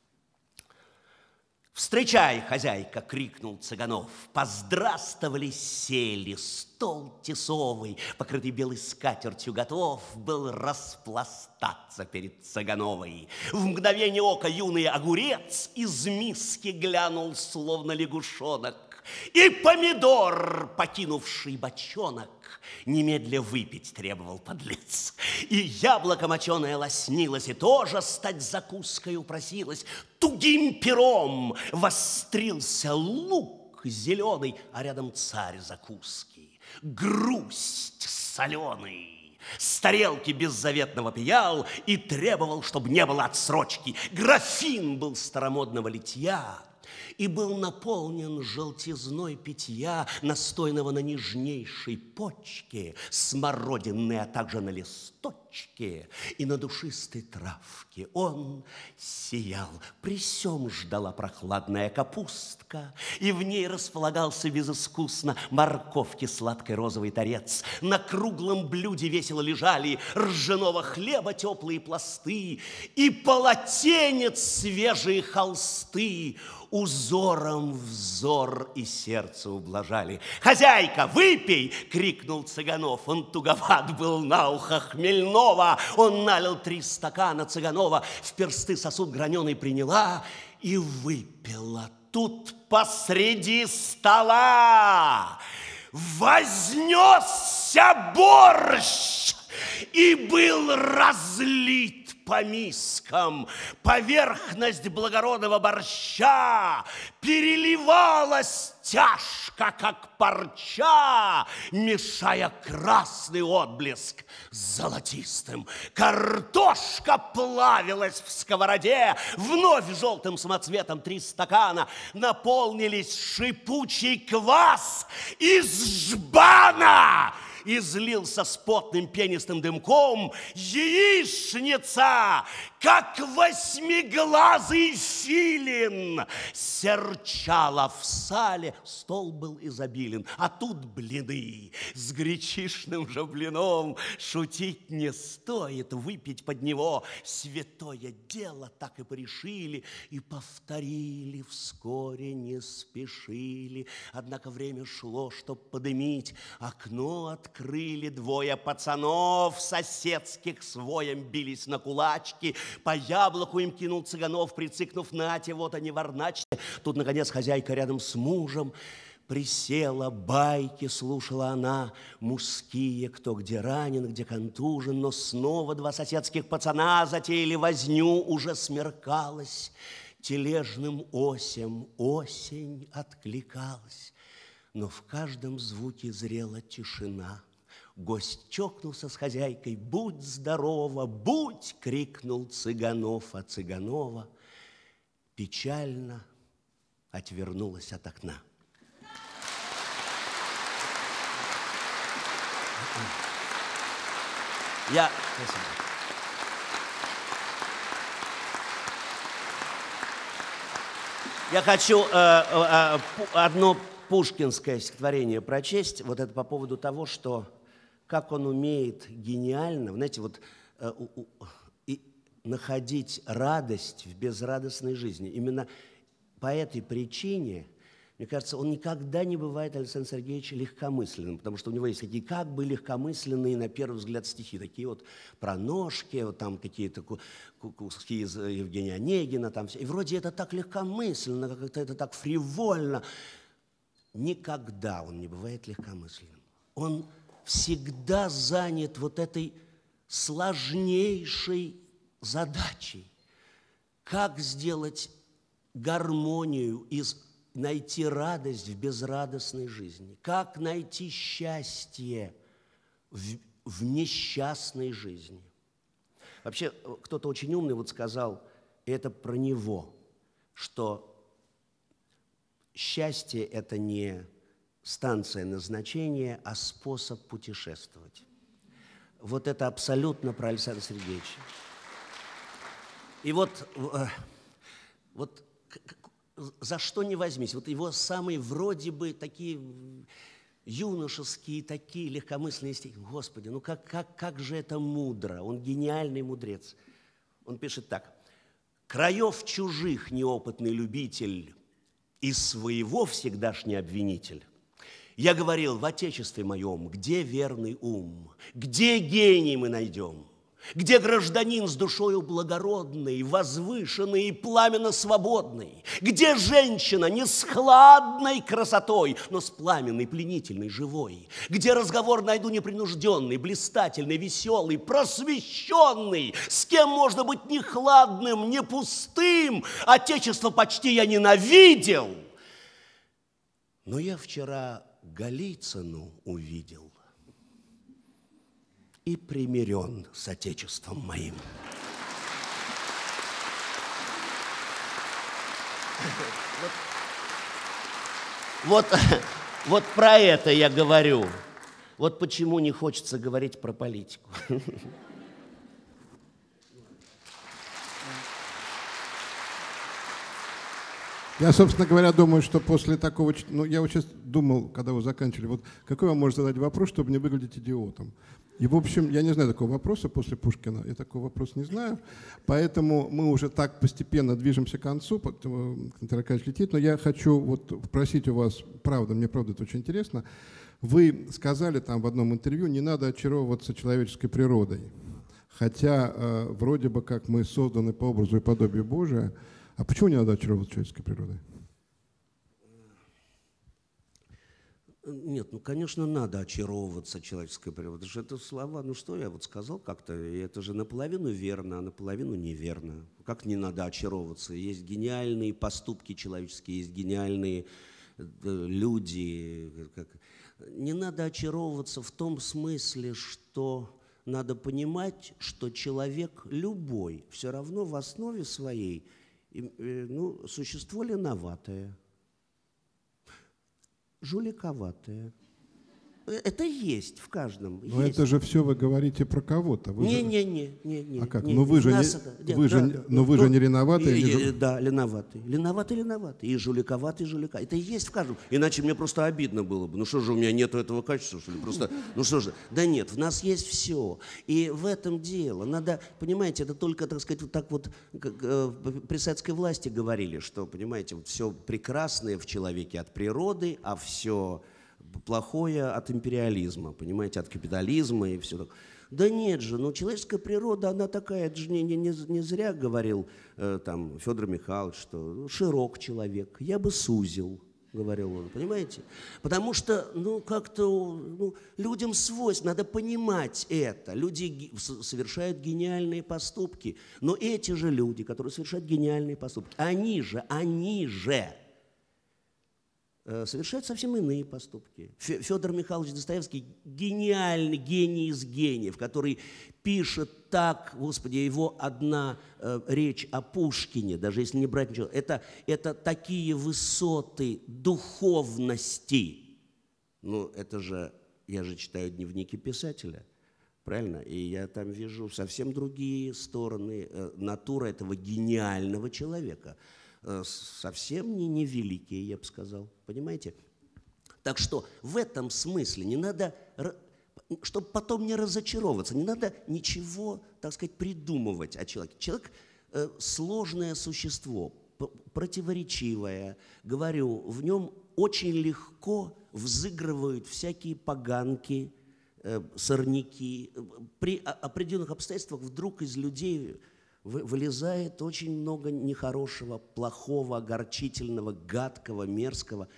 «Встречай, хозяйка!» — крикнул Цыганов. Поздравствовали, сели, стол тесовый, покрытый белой скатертью, готов был распластаться перед Цыгановой. В мгновение ока юный огурец из миски глянул, словно лягушонок, и помидор, покинувший бочонок, немедля выпить требовал подлец. И яблоко моченое лоснилось, и тоже стать закуской упросилось. Тугим пером вострился лук зеленый, а рядом царь закуски. Грусть соленый. С тарелки беззаветного пиял и требовал, чтобы не было отсрочки. Графин был старомодного литья и был наполнен желтизной питья, настойного на нежнейшей почке, смородинной, а также на листочке и на душистой травке. Он сиял, при сём ждала прохладная капустка, и в ней располагался безыскусно морковки сладкой розовый торец. На круглом блюде весело лежали ржаного хлеба теплые пласты и полотенец свежие холсты, узором взор и сердце ублажали. «Хозяйка, выпей!» — крикнул Цыганов. Он туговат был на ухо хмельного. Он налил 3 стакана Цыганова, в персты сосуд граненый приняла и выпила. Тут посреди стола вознесся борщ и был разлит по мискам. Поверхность благородного борща переливалась тяжко, как парча, мешая красный отблеск с золотистым. Картошка плавилась в сковороде, вновь желтым самоцветом 3 стакана наполнились шипучий квас из жбана. Излился с потным пенистым дымком яичница, как 8-глазый филин, серчала в сале. Стол был изобилен, а тут блины. С гречишным же блином шутить не стоит, выпить под него святое дело. Так и порешили, и повторили, вскоре не спешили. Однако время шло, чтоб подымить, окно открыли. 2 пацанов соседских с воем бились на кулачки. По яблоку им кинул Цыганов, прицикнув: нате, вот они, варначки. Тут, наконец, хозяйка рядом с мужем присела, байки слушала она, мужские, кто где ранен, где контужен. Но снова 2 соседских пацана затеяли возню, уже смеркалось. Тележным осем осень откликалась, но в каждом звуке зрела тишина. Гость чокнулся с хозяйкой: «Будь здорова, будь!» — крикнул Цыганов, а Цыганова печально отвернулась от окна. Я хочу одно пушкинское стихотворение прочесть, вот это по поводу того, что как он умеет гениально, знаете, вот и находить радость в безрадостной жизни. Именно по этой причине, мне кажется, он никогда не бывает, Александр Сергеевич, легкомысленным, потому что у него есть такие как бы легкомысленные, на первый взгляд, стихи, такие вот про ножки, вот там какие-то куски из Евгения Онегина, там все. И вроде это так легкомысленно, как-то это так фривольно. Никогда он не бывает легкомысленным. Он всегда занят вот этой сложнейшей задачей. Как сделать гармонию и найти радость в безрадостной жизни? Как найти счастье в несчастной жизни? Вообще, кто-то очень умный вот сказал, и это про него, что счастье – это не станция назначения, а способ путешествовать. Вот это абсолютно про Александра Сергеевича. И вот за что не возьмись, вот его самые вроде бы такие юношеские, такие легкомысленные стихи. Господи, ну как же это мудро, он гениальный мудрец. Он пишет так: «Краев чужих неопытный любитель и своего всегдашний обвинитель. Я говорил: в отечестве моем, где верный ум, где гений мы найдем, где гражданин с душою благородной, возвышенной и пламенно свободной, где женщина не с хладной красотой, но с пламенной, пленительной, живой, где разговор найду непринужденный, блистательный, веселый, просвещенный, с кем можно быть не хладным, не пустым. Отечество почти я ненавидел, но я вчера Голицыну увидел». и примирен с Отечеством моим. Вот про это я говорю. Вот почему не хочется говорить про политику. Я, собственно говоря, думаю, что после такого... Ну, я вот сейчас думал, когда вы заканчивали, вот какой вам можно задать вопрос, чтобы не выглядеть идиотом? И, в общем, я не знаю такого вопроса после Пушкина, я такого вопроса не знаю, поэтому мы уже так постепенно движемся к концу, Константин Аркадьевич летит, но я хочу вот просить у вас, правда, мне правда это очень интересно, вы сказали там в одном интервью, не надо очаровываться человеческой природой, хотя вроде бы как мы созданы по образу и подобию Божия. А почему не надо очаровываться человеческой природой? Нет, ну, конечно, надо очаровываться человеческой природой. Потому что это слова, ну что я вот сказал как-то, и это же наполовину верно, а наполовину неверно. Как не надо очаровываться? Есть гениальные поступки человеческие, есть гениальные люди. Не надо очаровываться в том смысле, что надо понимать, что человек любой все равно в основе своей существо леноватое, жуликоватое. Это есть в каждом. Но есть. Это же все вы говорите про кого-то. Не. А как? Но вы же не леноватые? Да, леноватые. Леноватые. И жуликоватые. Это есть в каждом. Иначе мне просто обидно было бы. Ну что же, у меня нет этого качества, что ли? Просто, ну что же. Да нет, в нас есть все. И в этом дело. Надо, понимаете, это только, так сказать, вот так вот, как при советской власти говорили, что, понимаете, вот все прекрасное в человеке от природы, а все плохое от империализма, понимаете, от капитализма и все такое. Да нет же, ну человеческая природа, она такая, это же не зря говорил там Федор Михайлович, что широк человек, я бы сузил, говорил он, понимаете? Потому что, ну, как-то людям свойственно, надо понимать это. Люди совершают гениальные поступки, но эти же люди, которые совершают гениальные поступки, они же совершают совсем иные поступки. Федор Михайлович Достоевский – гениальный гений из гениев, который пишет так, Господи, его одна речь о Пушкине, даже если не брать ничего, это такие высоты духовности. Ну, это же, я же читаю дневники писателя, правильно? И я там вижу совсем другие стороны натуры этого гениального человека. Совсем не великие, я бы сказал, понимаете? Так что в этом смысле не надо, чтобы потом не разочаровываться, не надо ничего, так сказать, придумывать о человеке. Человек сложное существо, противоречивое, говорю, в нем очень легко взыгрывают всякие поганки, сорняки. При определенных обстоятельствах вдруг из людей вылезает очень много нехорошего, плохого, огорчительного, гадкого, мерзкого.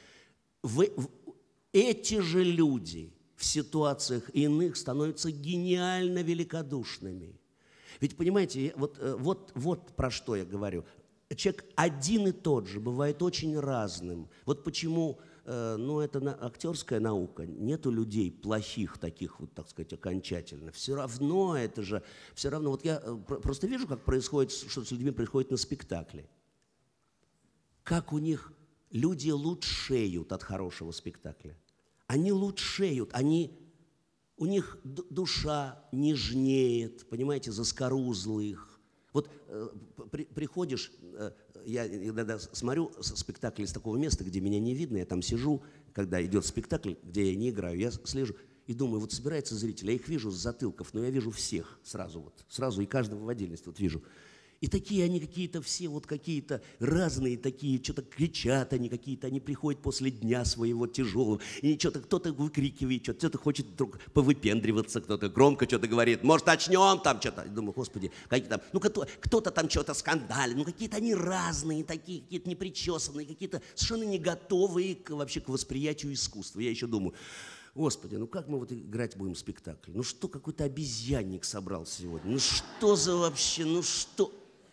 Эти же люди в ситуациях иных становятся гениально великодушными. Ведь, понимаете, вот про что я говорю. Человек один и тот же бывает очень разным. Вот почему, это актерская наука. Нету людей плохих таких, вот, так сказать, окончательно. Все равно, вот я просто вижу, как происходит, что с людьми происходит на спектакле. Как у них люди лучшеют от хорошего спектакля. Они лучшеют, у них душа нежнеет, понимаете, заскорузлых. Вот приходишь, я иногда смотрю спектакль из такого места, где меня не видно, я там сижу, когда идет спектакль, где я не играю, я слежу и думаю, вот собирается зритель, я их вижу с затылков, но я вижу всех сразу и каждого в отдельности вот вижу. И такие они какие-то все, вот какие-то разные такие, что-то кричат они какие-то, они приходят после дня своего тяжелого, и что-то кто-то выкрикивает, что-то хочет вдруг повыпендриваться, кто-то громко что-то говорит, может, начнем там что-то. Я думаю, Господи, какие там, кто-то там что-то скандалит, какие-то они разные такие, какие-то непричесанные, какие-то совершенно не готовые вообще к восприятию искусства. Я еще думаю, Господи, как мы вот играть будем спектакль? Что какой-то обезьянник собрался сегодня? Что за вообще, что...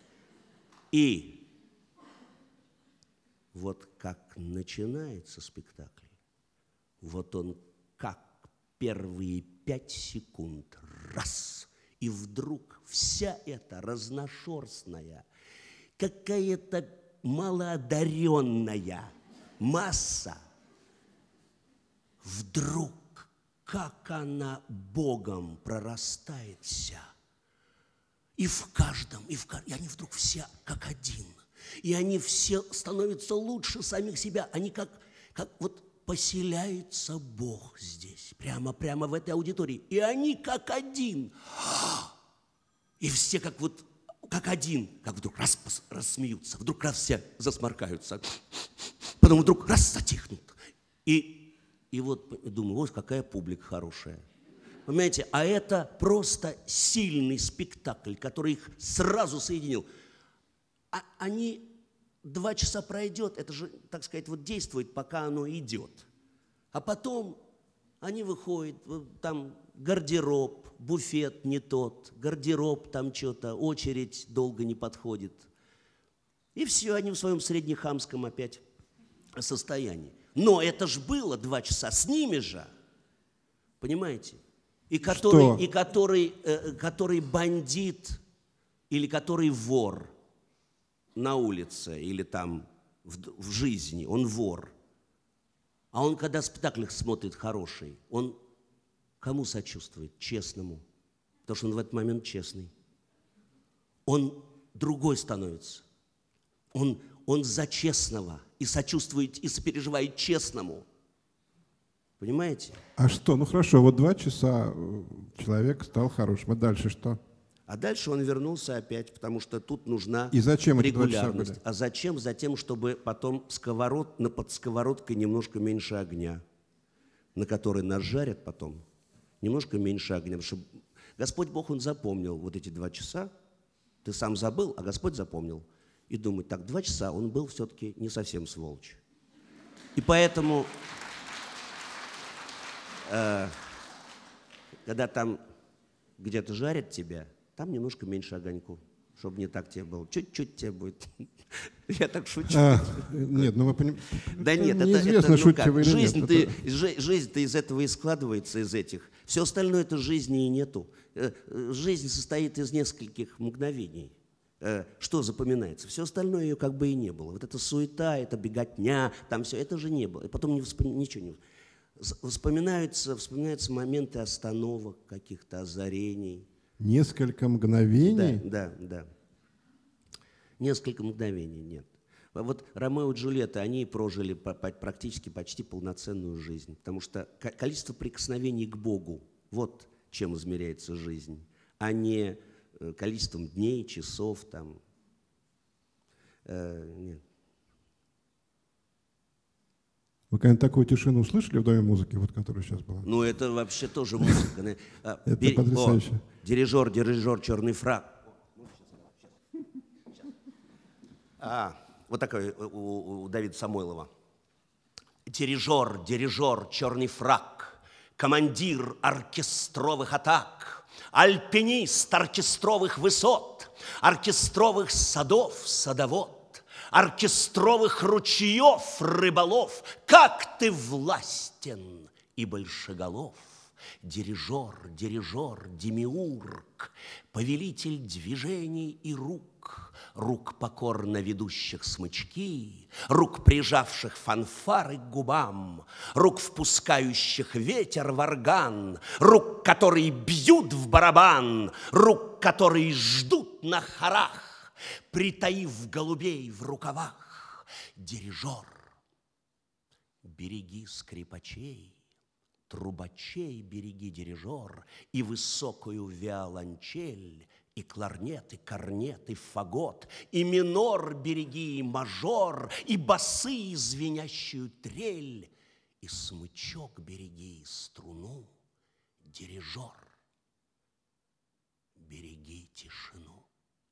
И вот как начинается спектакль, вот он как первые 5 секунд. Раз. И вдруг вся эта разношерстная, какая-то малоодаренная масса, вдруг, как она Богом прорастает вся. И в каждом, и они вдруг все как один. И они все становятся лучше самих себя. Они как вот поселяется Бог здесь, прямо в этой аудитории. И они как один. И все как один, как вдруг раз смеются, вдруг раз все засморкаются, потом вдруг раз затихнут. И вот думаю, вот какая публика хорошая. Понимаете, а это просто сильный спектакль, который их сразу соединил. Они 2 часа пройдет, это же, так сказать, вот действует, пока оно идет. А потом они выходят, там гардероб, буфет не тот, гардероб там что-то, очередь долго не подходит. И все, они в своем среднехамском опять состоянии. Но это ж было 2 часа с ними же, понимаете? И который бандит или который вор на улице или там в жизни, он вор. А он, когда спектакль смотрит хороший, он кому сочувствует? Честному. Потому что он в этот момент честный. Он другой становится. Он за честного и сочувствует, и сопереживает честному. Понимаете? А что? Ну хорошо, вот 2 часа человек стал хорошим. А дальше что? А дальше он вернулся опять, потому что тут нужна И зачем эти 2 часа регулярность. были? А зачем? Затем, чтобы потом под сковородкой немножко меньше огня, на который нас жарят потом. Немножко меньше огня. Потому что Господь Бог, Он запомнил вот эти 2 часа. Ты сам забыл, а Господь запомнил. И думает, так, 2 часа он был все-таки не совсем сволочь. И поэтому, когда там где-то жарят тебя, там немножко меньше огоньку, чтобы не так тебе было. Чуть-чуть тебе будет. Я так шучу. Нет, ну вы понимаете. Да нет, неизвестно, шутите вы или нет. Жизнь-то из этого и складывается, из этих. Все остальное это жизни и нету. Жизнь состоит из нескольких мгновений. Что запоминается? Все остальное ее как бы и не было. Вот эта суета, эта беготня, там все, это же не было. И потом ничего не вспоминаются моменты остановок, каких-то озарений. Несколько мгновений? Да. Несколько мгновений, нет. Вот Ромео и Джульетта, они прожили практически почти полноценную жизнь, потому что количество прикосновений к Богу, вот чем измеряется жизнь, а не количеством дней, часов там. Нет. Вы когда-нибудь такую тишину услышали в Доме музыки, вот которая сейчас была? Ну, это вообще тоже музыка. Это потрясающе. Дирижер, черный фрак. Вот такой у Давида Самойлова. Дирижер, черный фрак, командир оркестровых атак, альпинист оркестровых высот, оркестровых садов, садовод, оркестровых ручьев, рыболов. Как ты властен и большеголов! Дирижер, демиург, повелитель движений и рук покорно ведущих смычки, рук, прижавших фанфары к губам, рук, впускающих ветер в орган, рук, которые бьют в барабан, рук, которые ждут на хорах, притаив голубей в рукавах. Дирижер, береги скрипачей, трубачей береги, дирижер, и высокую виолончель, и кларнет, и корнет, и фагот, и минор береги, и мажор, и басы, и звенящую трель, и смычок береги, и струну. Дирижер, береги тишину,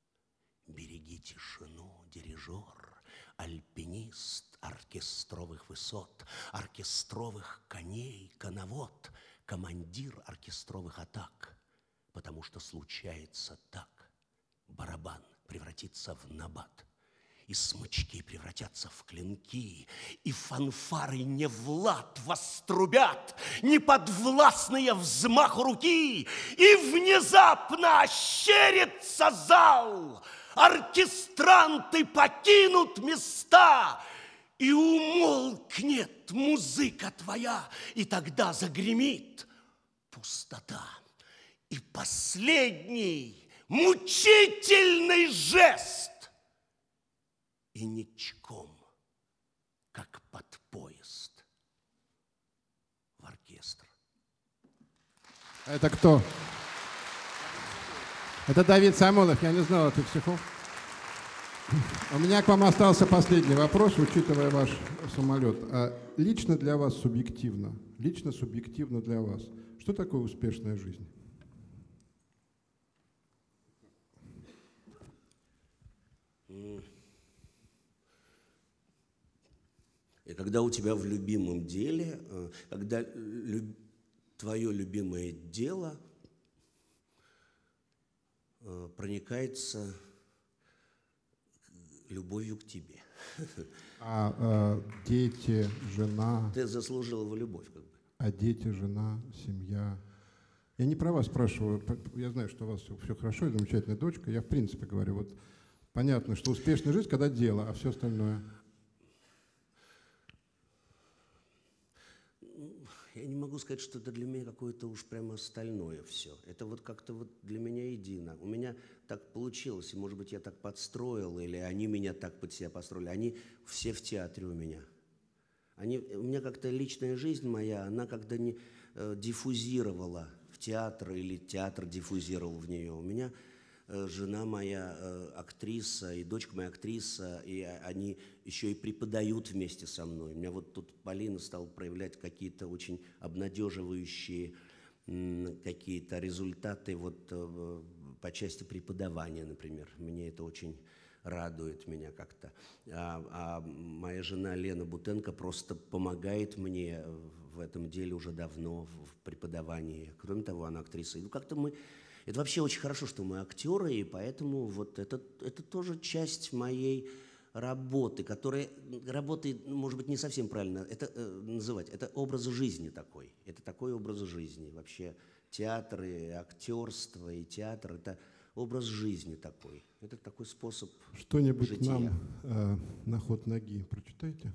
дирижер, альпинист оркестровых высот, оркестровых коней, коновод, командир оркестровых атак, потому что случается так. Барабан превратится в набат, И смычки превратятся в клинки, и фанфары не в лад вострубят, неподвластные взмаху руки, и внезапно ощерится зал, оркестранты покинут места, и умолкнет музыка твоя, и тогда загремит пустота. И последний мучительный жест, и ничком, как под поезд, в оркестр. Это кто? Это Давид Самойлов, я не знал этих стихов. У меня к вам остался последний вопрос, учитывая ваш самолет. Лично для вас субъективно, лично субъективно для вас, что такое успешная жизнь? И когда у тебя в любимом деле, когда твое любимое дело проникается любовью к тебе. Дети, жена... Ты заслужил его любовь, как бы. А дети, жена, семья... Я не про вас спрашиваю, я знаю, что у вас все хорошо, замечательная дочка. Я в принципе говорю, вот понятно, что успешная жизнь, когда дело, а все остальное... Я не могу сказать, что это для меня какое-то уж прямо остальное все. Это вот как-то вот для меня едино. У меня так получилось, и, может быть, я так подстроил, или они меня так под себя построили. Они все в театре у меня. У меня как-то личная жизнь моя, она как-то не диффузировала в театр, или театр диффузировал в нее. У меня жена моя актриса, и дочка моя актриса, и они еще и преподают вместе со мной. У меня вот тут Полина стала проявлять какие-то очень обнадеживающие какие-то результаты вот по части преподавания, например. Мне это очень радует меня как-то. А моя жена Лена Бутенко просто помогает мне в этом деле уже давно, в преподавании. Кроме того, она актриса. Ну, как-то мы... Это вообще очень хорошо, что мы актеры, и поэтому вот это тоже часть моей работы, которая, работы, может быть, не совсем правильно это называть, это образ жизни такой. Это такой образ жизни. Вообще театр, и актерство, и театр – это образ жизни такой. Это такой способ Что-нибудь жития. нам на ход ноги прочитайте.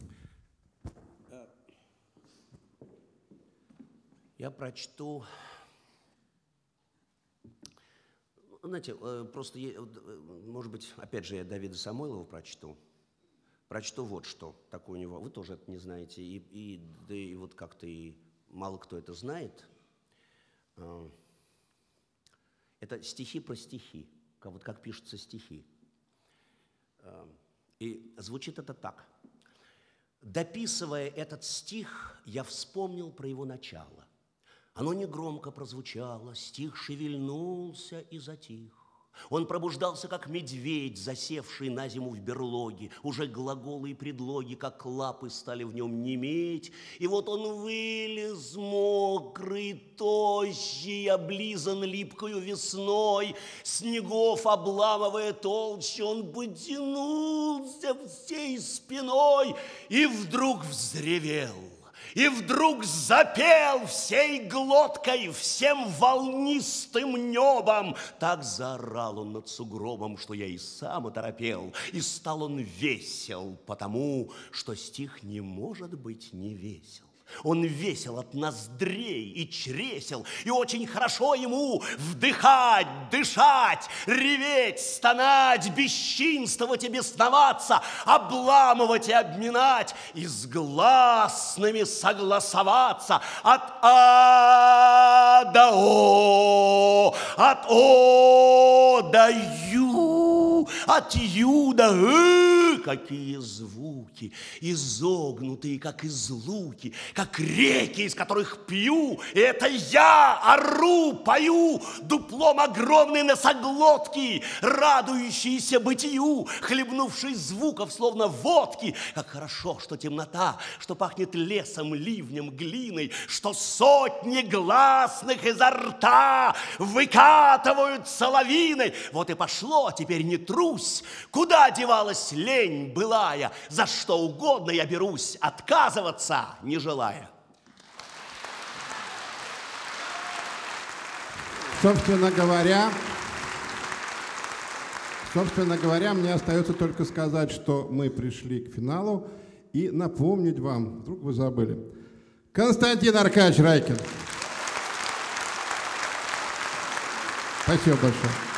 Я прочту... Знаете, просто, может быть, опять же, я Давида Самойлова прочту. Прочту вот что такое у него. Вы тоже это не знаете, да и вот как-то и мало кто это знает. Это стихи про стихи, вот как пишутся стихи. И звучит это так. Дописывая этот стих, я вспомнил про его начало. Оно негромко прозвучало, стих шевельнулся и затих. Он пробуждался, как медведь, засевший на зиму в берлоге. Уже глаголы и предлоги, как лапы, стали в нем неметь. И вот он вылез мокрый, тощий, облизан липкою весной. Снегов обламывая толще, он потянулся всей спиной и вдруг взревел. И вдруг запел всей глоткой, всем волнистым небом. Так заорал он над сугробом, что я и сам оторопел. И стал он весел, потому что стих не может быть не весел. Он весел от ноздрей и чресел, и очень хорошо ему вдыхать, дышать, реветь, стонать, бесчинствовать и бесноваться, обламывать и обминать, и с гласными согласоваться от А до О, от О до Ю, от Ю до Ы. Какие звуки, изогнутые, как из луки, как реки, из которых пью, и это я ору, пою, дуплом огромной носоглотки, радующиеся бытию, хлебнувший звуков, словно водки. Как хорошо, что темнота, что пахнет лесом, ливнем, глиной, что сотни гласных изо рта выкатывают соловиной. Вот и пошло теперь не трусь. Куда девалась лень былая? За что угодно я берусь, отказываться не желая. Собственно говоря, мне остается только сказать, что мы пришли к финалу и напомнить вам, вдруг вы забыли, Константин Аркадьевич Райкин. Спасибо большое.